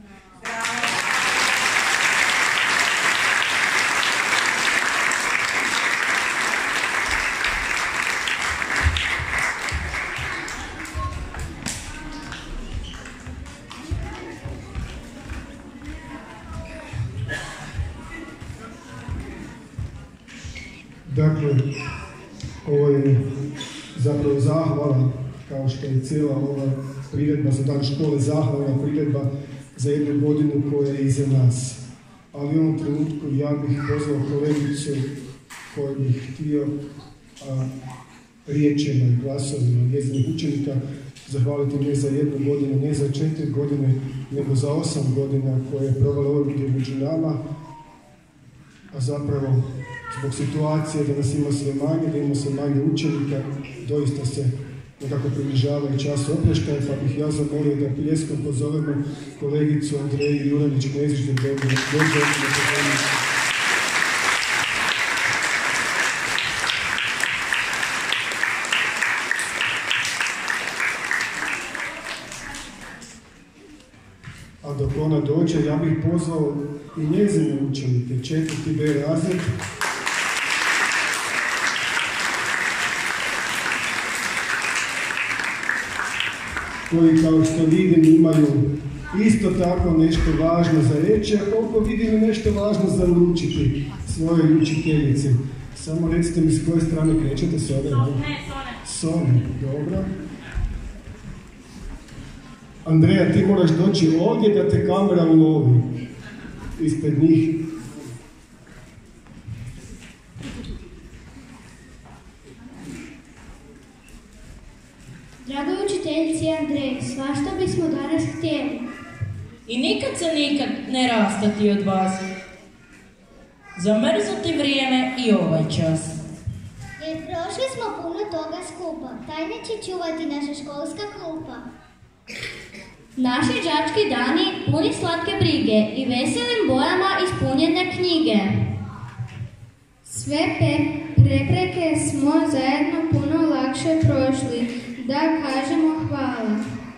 Dakle, ovo je zapravo zahvala, kao što je cijela ova priredba za dan škole, zahvalna priredba za jednu godinu koja je iza nas. Ali u ovom trenutku ja bih pozvao kolegicu koju bih htio a, riječima i glasovima njezinih učenika zahvaliti ne za jednu godinu, ne za četiri godine, nego za osam godina koje je provela ovdje među nama, a zapravo zbog situacije da nas ima sve manje, da ima sve manje učenika, doista se nekako približava i čas opreštaja, pa bih ja zamolio da pljeskom pozovemo kolegicu Andreju Juranić-Knezić da dođe na pozornicu. A dok ona dođe, ja bih pozvao i njezine učenike, četvrti B razred, koji kao što vidim imaju isto tako nešto važno za reći, a koliko vidim nešto važno za uručiti svojoj učiteljici. Samo recite mi s koje strane krećete se ove? S ove, dobro. Andreja, ti moraš doći ovdje da te kamera ulovi ispred njih. Drago učiteljici Andrej, svašta bismo danas htjeli. I nikad se nikad ne rastati od vas. Zamrznuti vrijeme i ovaj čas. Jer prošli smo puno toga skupa, tajne će čuvati naša školska klupa. Naši đački dani puni slatke brige i veselim bojama ispunjene knjige. Sve prepreke smo zajedno puno lakše prošli, da kažemo hvala.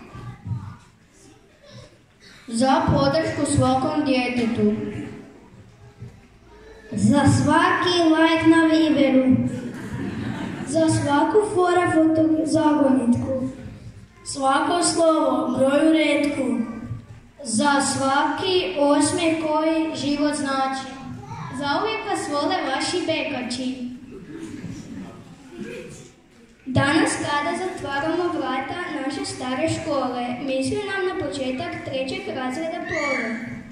Za podršku svakom djetetu. Za svaki like na Viberu. Za svaku fora fotozagonitku. Svako slovo, broju retku. Za svaki osmijeh koji život znači. Za uvijek vas vole vaši bekači. Danas kada zatvaramo vrata naše stare škole, misli nam na početak trećeg razreda pole.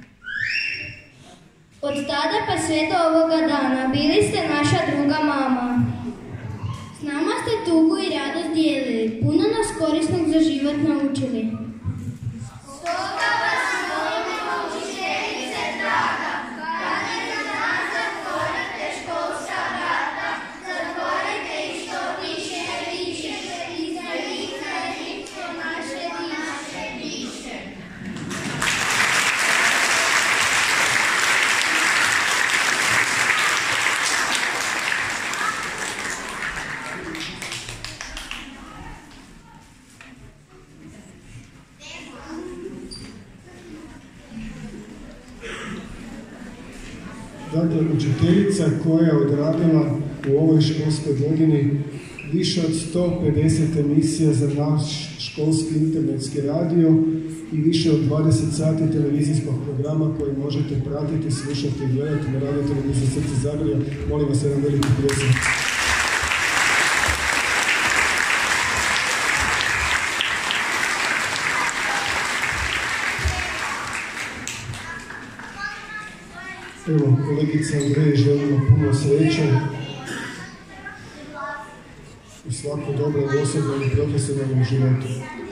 Od tada pa sve do ovoga dana bili ste naša druga mama. S nama ste tugu i radost dijelili, puno nas korisnog za život naučili. Stoga vas molimo, učiteljice draga, kada za nas zatvorite školska vrata, zatvorite i što više više, i za njih na njihto naše naše diše. Dakle, učiteljica koja je odradila u ovoj školskoj godini više od sto pedeset emisija za naš školski internetski radio i više od dvadeset sati televizijskog programa koji možete pratiti, slušati i gledati na radio televiziji Srce Zagorja. Molim vas jedan veliki pljesak. Evo, kolegica Andreji želimo puno sreće u svakom dobrom osobnom i profesionalnom životu.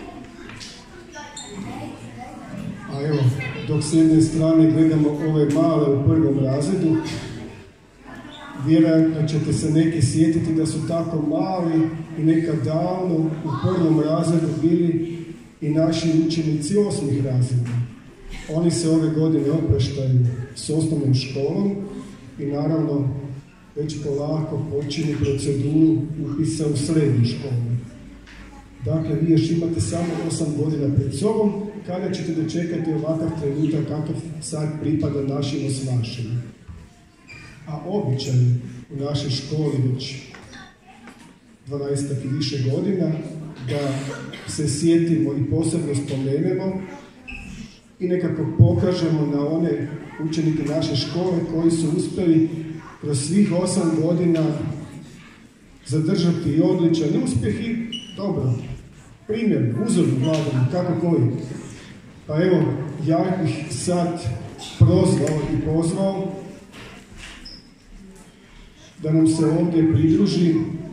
A evo, dok s jedne strane gledamo ove male u prvom razredu, vjerojatno ćete se neki sjetiti da su tako mali i nekad davno u prvom razredu bili i naši učenici osmih razreda. Oni se ove godine opraštaju s osnovnom školom i naravno već polako počinju proceduru upisa u srednju školu. Dakle, vi još imate samo osam godina pred sobom kada ćete dočekati ovakav trenutak kakav sad pripada našim osmašima. A običaj u našoj školi već dvanaestak i više godina da se sjetimo i posebno spomenemo i nekako pokažemo na one učenike naše škole koji su uspjeli kroz svih osam godina zadržati i odličan uspjeh i dobro, primjer, uzor mladom, kako koji. Pa evo, ja bih sad prozvao i pozvao da nam se ovdje pridruži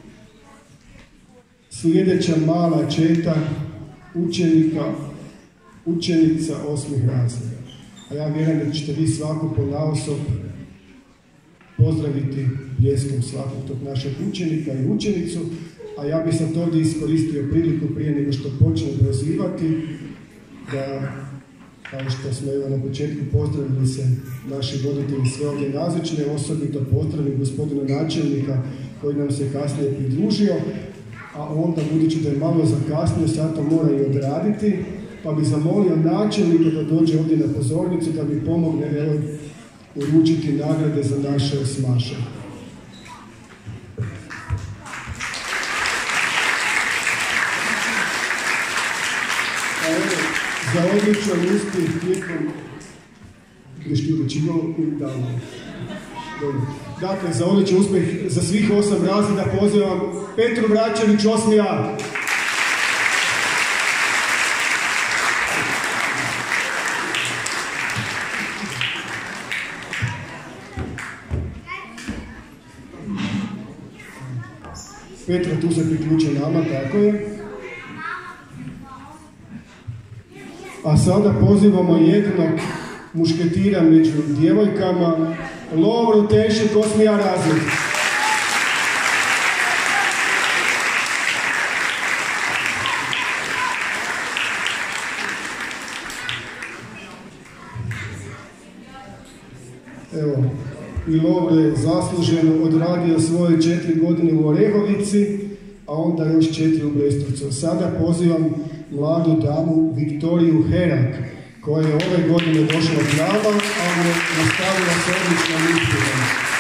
sljedeća mala četa učenika, učenica osmih razreda. A ja vjerujem da ćete vi svaku ponaosob pozdraviti pljeskom svakog tog našeg učenika i učenicu, a ja bih sad ovdje iskoristio priliku prije nego što počnem prozivati da, kao što smo evo na početku pozdravili se naši voditelji sve ovdje nazočne, osobito pozdravim gospodina načelnika koji nam se kasnije pridružio, a onda budući da je malo zakasnio, sad to mora i odraditi, pa bi zamolio načelnika da dođe ovdje na pozornicu da mi pomogne evo, uručiti nagrade za naše osmaše. A evo, za odličan uspjeh tijekom greški uručivao i dao. Dakle, za odličan uspjeh za svih osam razreda pozivam Petru Vračević, osmi A. Petra tu se priključuje nama, tako je. A sada pozivamo jednog mušketira među djevojkama, Lovru Tešek, osmi A razred. Evo, i Lovre zasluženo odradio svoje četiri godine u Orehovici, a onda još četiri u Brestovcu. Sada pozivam mladu damu Viktoriju Herak, koja je ove godine došla k nama, ali je nastavila s odličnom istinom.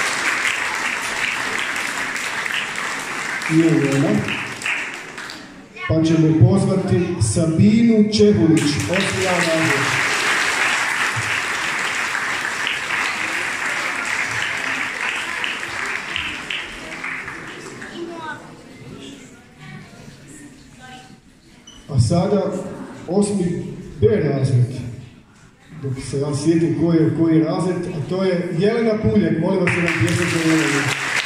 Nije nema. Pa ćemo pozvati Sabinu Čehulić, osmi A razred. A sada osmi B razred, dok se ja sjetim koji je koji razred, a to je Jelena Puljak. Molim vas da nam pjesmete Jelenu.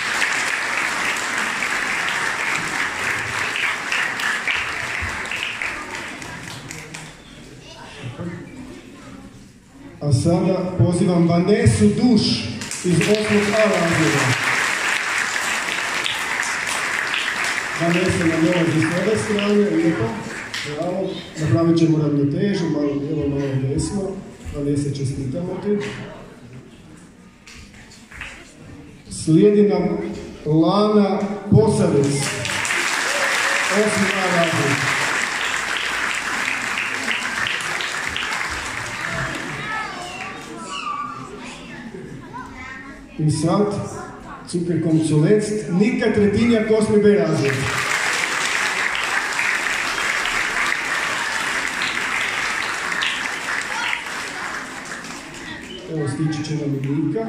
A sada pozivam Vanesu Duš iz osmog A razreda. Vanesa nam dolazi s ove strane, lijepo. Bravo, napravit ćemo ravnotežu, malo lijevo, malo desno. Vanesa, čestitamo ti. Slijedi nam Lana Posavec, osmi A razred. I sad, Cuker Komculec, Nika Tretinjak, osmi B razred. Evo, stići će nam i Nika.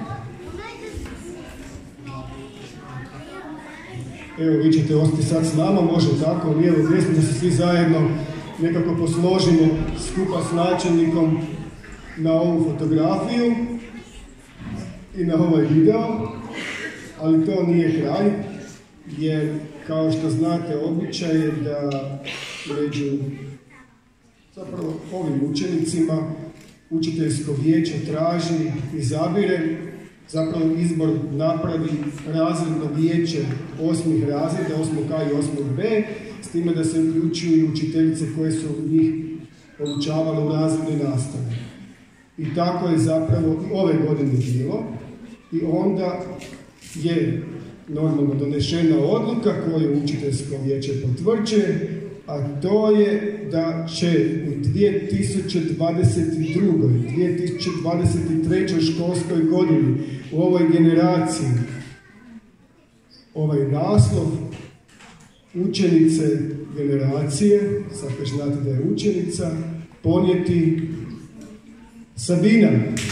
Evo, vi ćete ostati sad s nama, može tako, lijevo, desno, da se svi zajedno nekako posložimo skupa s načelnikom na ovu fotografiju i na ovaj video, ali to nije kraj, jer kao što znate običaj je da među zapravo ovim učenicima učiteljsko vijeće traži, izabire, zapravo izbor napravi razredno vijeće osmih razreda, osmog A i osmog B, s time da se uključuju i učiteljice koje su njih poučavale u razrednoj nastavi. I tako je zapravo i ove godine bilo. I onda je normalno donešena odluka koju učiteljsko vijeće potvrđuje, a to je da će u dvije tisuće dvadeset drugoj. dvije tisuće dvadeset trećoj školskoj godini u ovoj generaciji ovaj naslov učenice generacije, sad već znate da je učenica, ponijeti Sabina.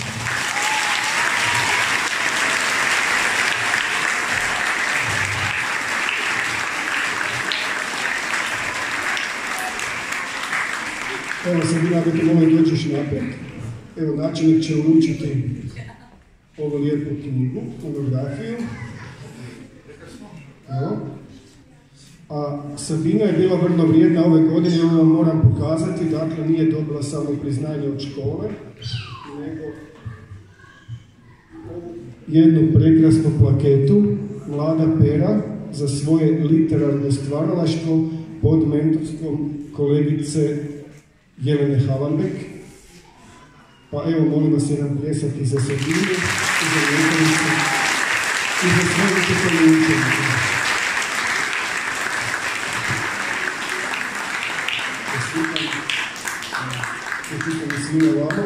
Evo Sabina, da te molim dođeš naprijed. Evo, načelnik će uručiti ovu lijepu knjigu, monografiju. Evo. A Sabina je bila vrlo vrijedna ove godine, ja vam moram pokazati, dakle nije dobila samo priznanje od škole, nego jednu prekrasnu plaketu Mlada Pera za svoje literarno stvaralaštvo pod mentorstvom kolegice Jelene Havanbek. Pa evo, molim vas jedan pljesak i za Sabinu, i za mentoricu, i za sve učitelje i učenike. Čestitam svima vama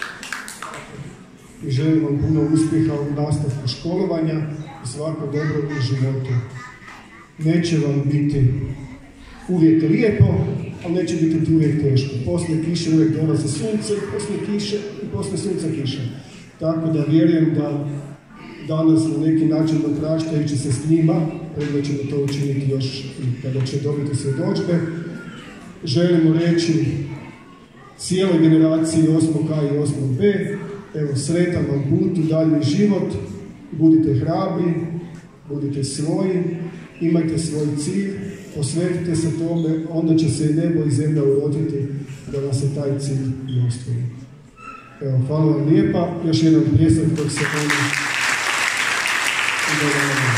i želim vam puno uspjeha u nastavku školovanja i svako dobro u životu. Neće vam biti uvijek lijepo, ali neće biti uvijek teško. Poslije kiše uvijek dolaze sunce, poslije kiše i poslije sunca kiša. Tako da vjerujem da danas na neki način opraštajući se s njima, prvo ćemo to učiniti još i kada će dobiti svjedodžbe, želimo reći cijeloj generaciji osmog A i osmog B, evo, sretan vam put u daljnji život, budite hrabri, budite svoji, imajte svoj cilj, posvetite se tome, onda će se i nebo i zemlja uroditi da vas se taj cilj i ostvari. Evo, hvala vam lijepa, još jedan pljesak dok se oni i da vam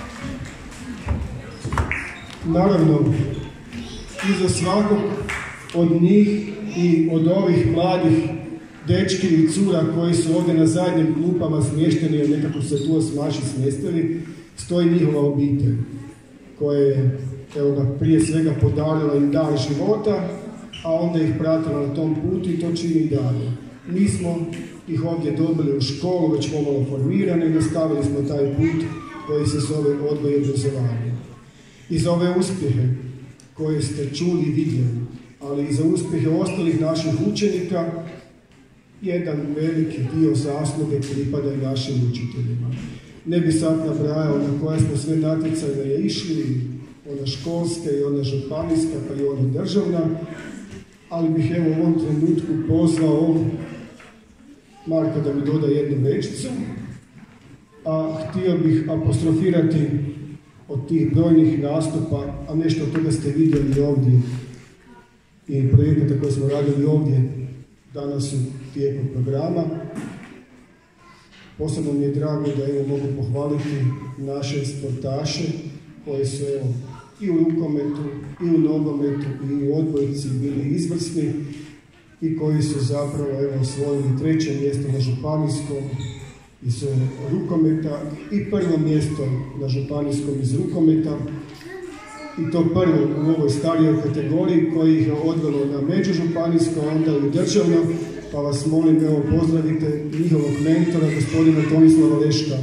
Naravno, iza svakog od njih i od ovih mladih dečki i cura koji su ovdje na zadnjim klupama smješteni, jer nekako se tu osmaši smjestili, stoji njihova obitelj, koja je, evo ga, prije svega podarila im dar života, a onda ih pratila na tom putu i to čini i dalje. Mi smo ih ovdje dobili u školu, već pomalo formirani, nastavili smo taj put koji se zove odgoj i obrazovanje. I za ove uspjehe koje ste čuli i vidjeli, ali i za uspjehe ostalih naših učenika, jedan veliki dio zasluge pripada i našim učiteljima. Ne bi sad nabrajao na koje smo sve natjecanja išli, ona školska i ona županijska, pa i ona državna, ali bih evo u ovom trenutku pozvao Marka da mi doda jednu večicu, a htio bih apostrofirati od tih brojnih nastupa, a nešto od toga ste vidjeli ovdje i projekata koje smo radili ovdje danas u tijeku programa. Posebno mi je drago da evo mogu pohvaliti naše sportaše koji su evo i u rukometu, i u nogometu, i u odbojci bili izvrsni i koji su zapravo evo osvojili treće mjesto na županijskom iz rukometa i prvo mjesto na županijskom iz rukometa, i to prvo u ovoj starijoj kategoriji koji ih je odvelo na međužupanijsko, onda i državno, pa vas molim, evo, pozdravite njihovog mentora, gospodina Tomislava Leška.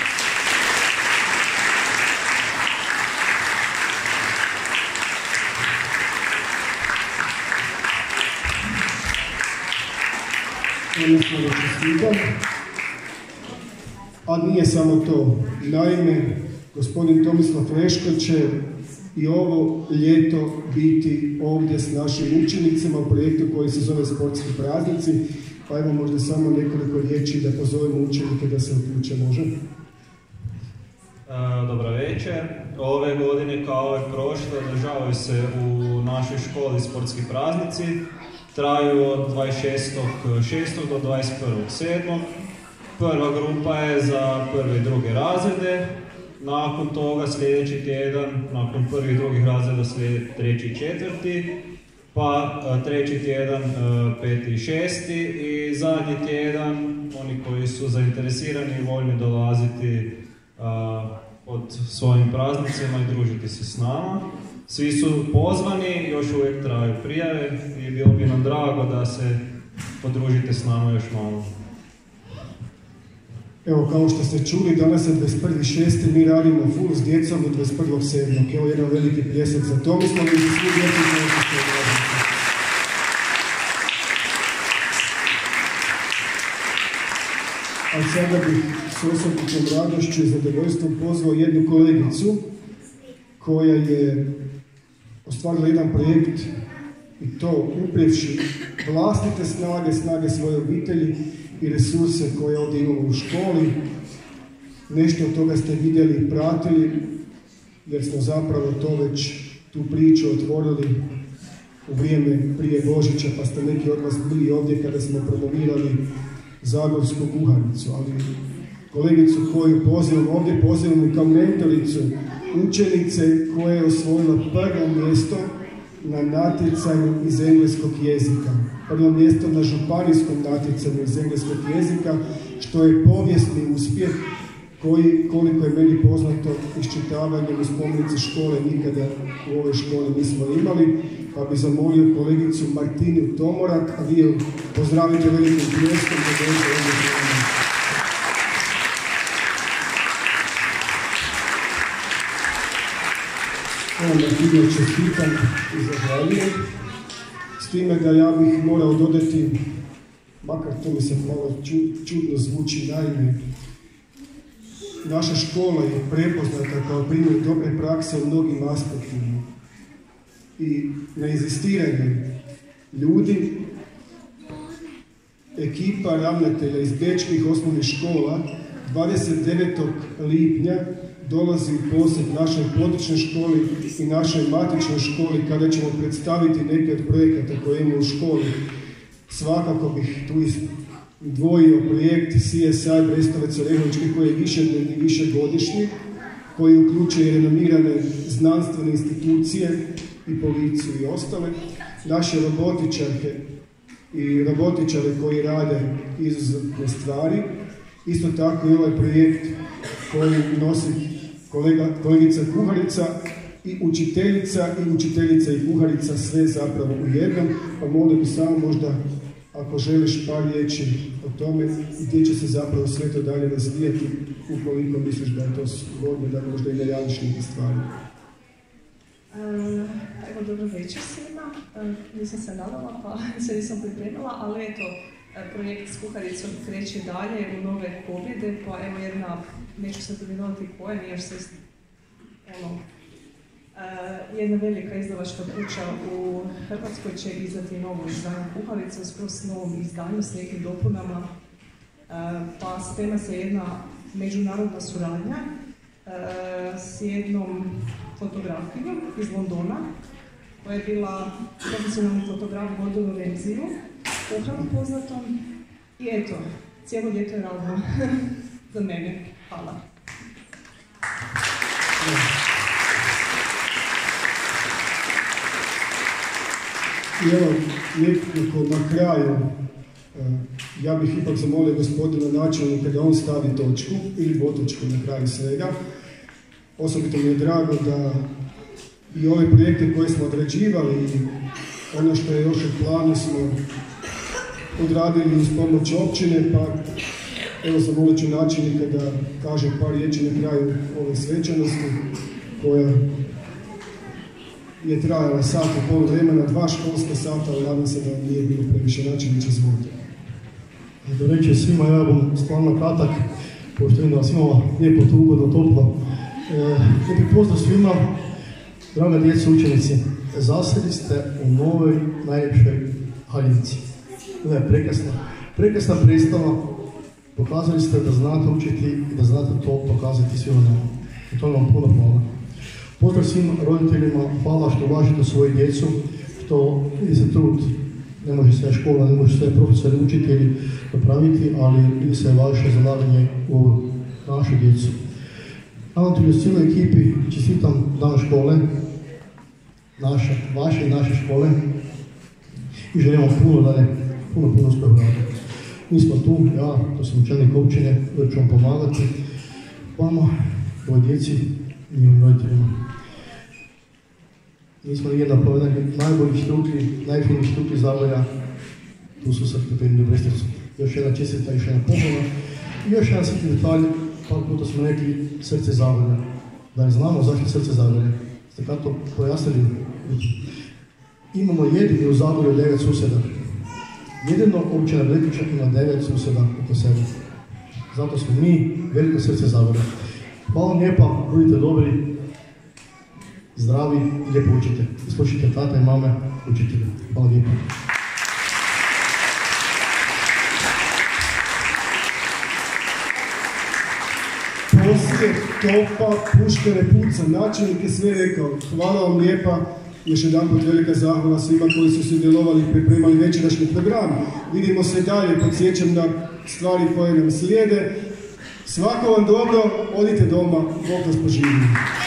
A nije samo to. Naime, gospodin Tomislav Leško će i ovo ljeto biti ovdje s našim učenicima u projektu koji se zove Sportski praznici, pa evo možda samo nekoliko riječi da pozovemo učenike da se uključe, može? Dobro večer. Ove godine kao ove prošle održavaju se u našoj školi Sportski praznici. Traju od dvadeset šestog šestog do dvadeset prvog sedmog Prva grupa je za prve i druge razrede. Nakon toga sljedeći tjedan, nakon prvih i drugih razreda slijedi treći i četvrti, pa treći tjedan peti i šesti i zadnji tjedan oni koji su zainteresirani i voljni dolaziti a, pod svojim praznicima i družiti se s nama. Svi su pozvani, još uvijek traju prijave i bilo bi nam drago da se podružite s nama još malo. Evo, kao što ste čuli, danas je dvadeset prvi šesti mi radimo full s djecom do dvadeset prvog sedmog Evo jedan veliki pljesak za Tomislav i za svi djecu koji ste radili. A sada bih s osobitom radošću i zadovoljstvom pozvao jednu kolegicu koja je ostvarila jedan projekt i to uprevši vlastite snage, snage svoje obitelji i resurse koje ovdje imamo u školi. Nešto od toga ste vidjeli i pratili, jer smo zapravo to već, tu priču otvorili u vrijeme prije Božića, pa ste neki od vas bili ovdje kada smo promovirali zagorsku kuharicu. Ali kolegicu koju pozivam ovdje, pozivam i kao mentoricu učenice koja je osvojila prvo mjesto na natjecanju iz engleskog jezika. Prvo mjesto na županijskom natjecanju iz engleskog jezika, što je povijesni uspjeh koji, koliko je meni poznato, iščitavanjem u spomenici škole nikada u ovoj školi nismo imali, pa bi zamolio kolegicu Martinu Tomorak, a vi ju pozdravite velikim pljeskom da dođe ovdje. Evo Martinu čestitam i zahvaljujem. S time da ja bih morao dodati, makar to mi se malo čudno zvuči, naime, naša škola je prepoznata kao primjer dobre prakse u mnogim aspektima. I na inzistiranje ljudi, ekipa ravnatelja iz bečkih osnovnih škola dvadeset devetog lipnja dolazi u posjet našoj područnoj školi i našoj matičnoj školi kada ćemo predstaviti neke od projekata koje imamo u školi. Svakako bih tu izdvojio projekt C S I Brestovac-Orehovički koji je višednevni, višegodišnji, koji uključuje renomirane znanstvene institucije i policiju i ostale. naše robotičarke i robotičari koji rade izuzetne stvari. Isto tako i ovaj projekt koji nosi kolega, kolegica kuharica i učiteljica i učiteljica i kuharica, sve zapravo u jednom. Pa molio bi samo možda, ako želiš par riječi o tome, gdje će se zapravo sve to dalje razvijati, ukoliko misliš da je to zgodno, da možda i najaviš neke stvari. Evo, dobro večer svima. Nisam se nadala, pa se nisam pripremila, ali eto, projekt s kuharicom kreće dalje u nove pobjede, pa evo jedna, neću se pomenuti koja, nije još se ono, jedna velika izdavačka kuća u Hrvatskoj će izdati novo izdanje kuharice, skoro s novom izdanju, s nekim dopunama, pa sprema se jedna međunarodna suradnja s jednom fotografijom iz Londona, koja je bila profesionalni fotograf Gordonu Ramsayu, kuharom poznatom. I eto, cijelo ljeto je radno za mene. Hvala. I evo, nekako na kraju, ja bih ipak zamolio gospodina načelnika da on stavi točku ili dvotočku na kraju svega. Osobito mi je drago da i ove projekte koje smo odrađivali i ono što je još u planu smo odradili uz pomoć općine, pa evo zamolit ću načelnika da kaže par riječi na kraju ove svečanosti koja je trajala sat i pol vremena, dva školska sata, ali nadam se da nije bilo previše. Načelniče, izvolite. Do reći svima, ja bom stvarno kratak, pošto vidim da vas imamo lijepo, to ugodno, toplo. Lijepi pozdrav svima, draga djeca učenici, zasjeli ste u novoj, najljepšoj haljinici. Ovo je prekrasna, prekrasna predstava, pokazali ste da znate učiti i da znate to pokazati svima nama. I to vam puno hvala. Pozdrav svim roditeljima, hvala što ulažete svoju djecu, što vidi se trud, ne može sve škola, ne može sve profesori, učitelji napraviti, ali vidi se vaše zalaganje u našu djecu. Ravnatelju, cijeloj ekipi čestitam dan škole, naše, vaše i naše škole i želim vam puno dalje, puno, puno uspjeha u radu. Mi smo tu, ja, to sam učenik općine, da ću vam pomagati vama, ovoj djeci i njihovim roditeljima. Mi smo jedna povedanja najboljih struki, najfinijih struki Zagorja, tu su Srpske Pedinu Bresticu. Još jedna čestita, još jedna pohvala i još jedan sitni detalj, par puta smo rekli srce Zagorja. Da ne znamo zašto srce Zagorja. Ste kako to pojasnili? Imamo jedini u Zagorju devet susjeda. Jedino općina Blekića ima devet susjeda oko sebe. Zato smo mi veliko srce Zagorja. Hvala vam lijepa, budite dobri, zdravi i lijepo učite. Slušajte tata i mame, učitelje. Hvala lijepa. Poslije topa, puškare, puca, načelnik je sve rekao. Hvala vam lijepa. Još jedan put velika zahvala svima koji su sudjelovali i pripremali večerašnji program. Vidimo se dalje, podsjećam na stvari koje nam slijede. Svako vam dobro, odite doma, Bog vas poživi.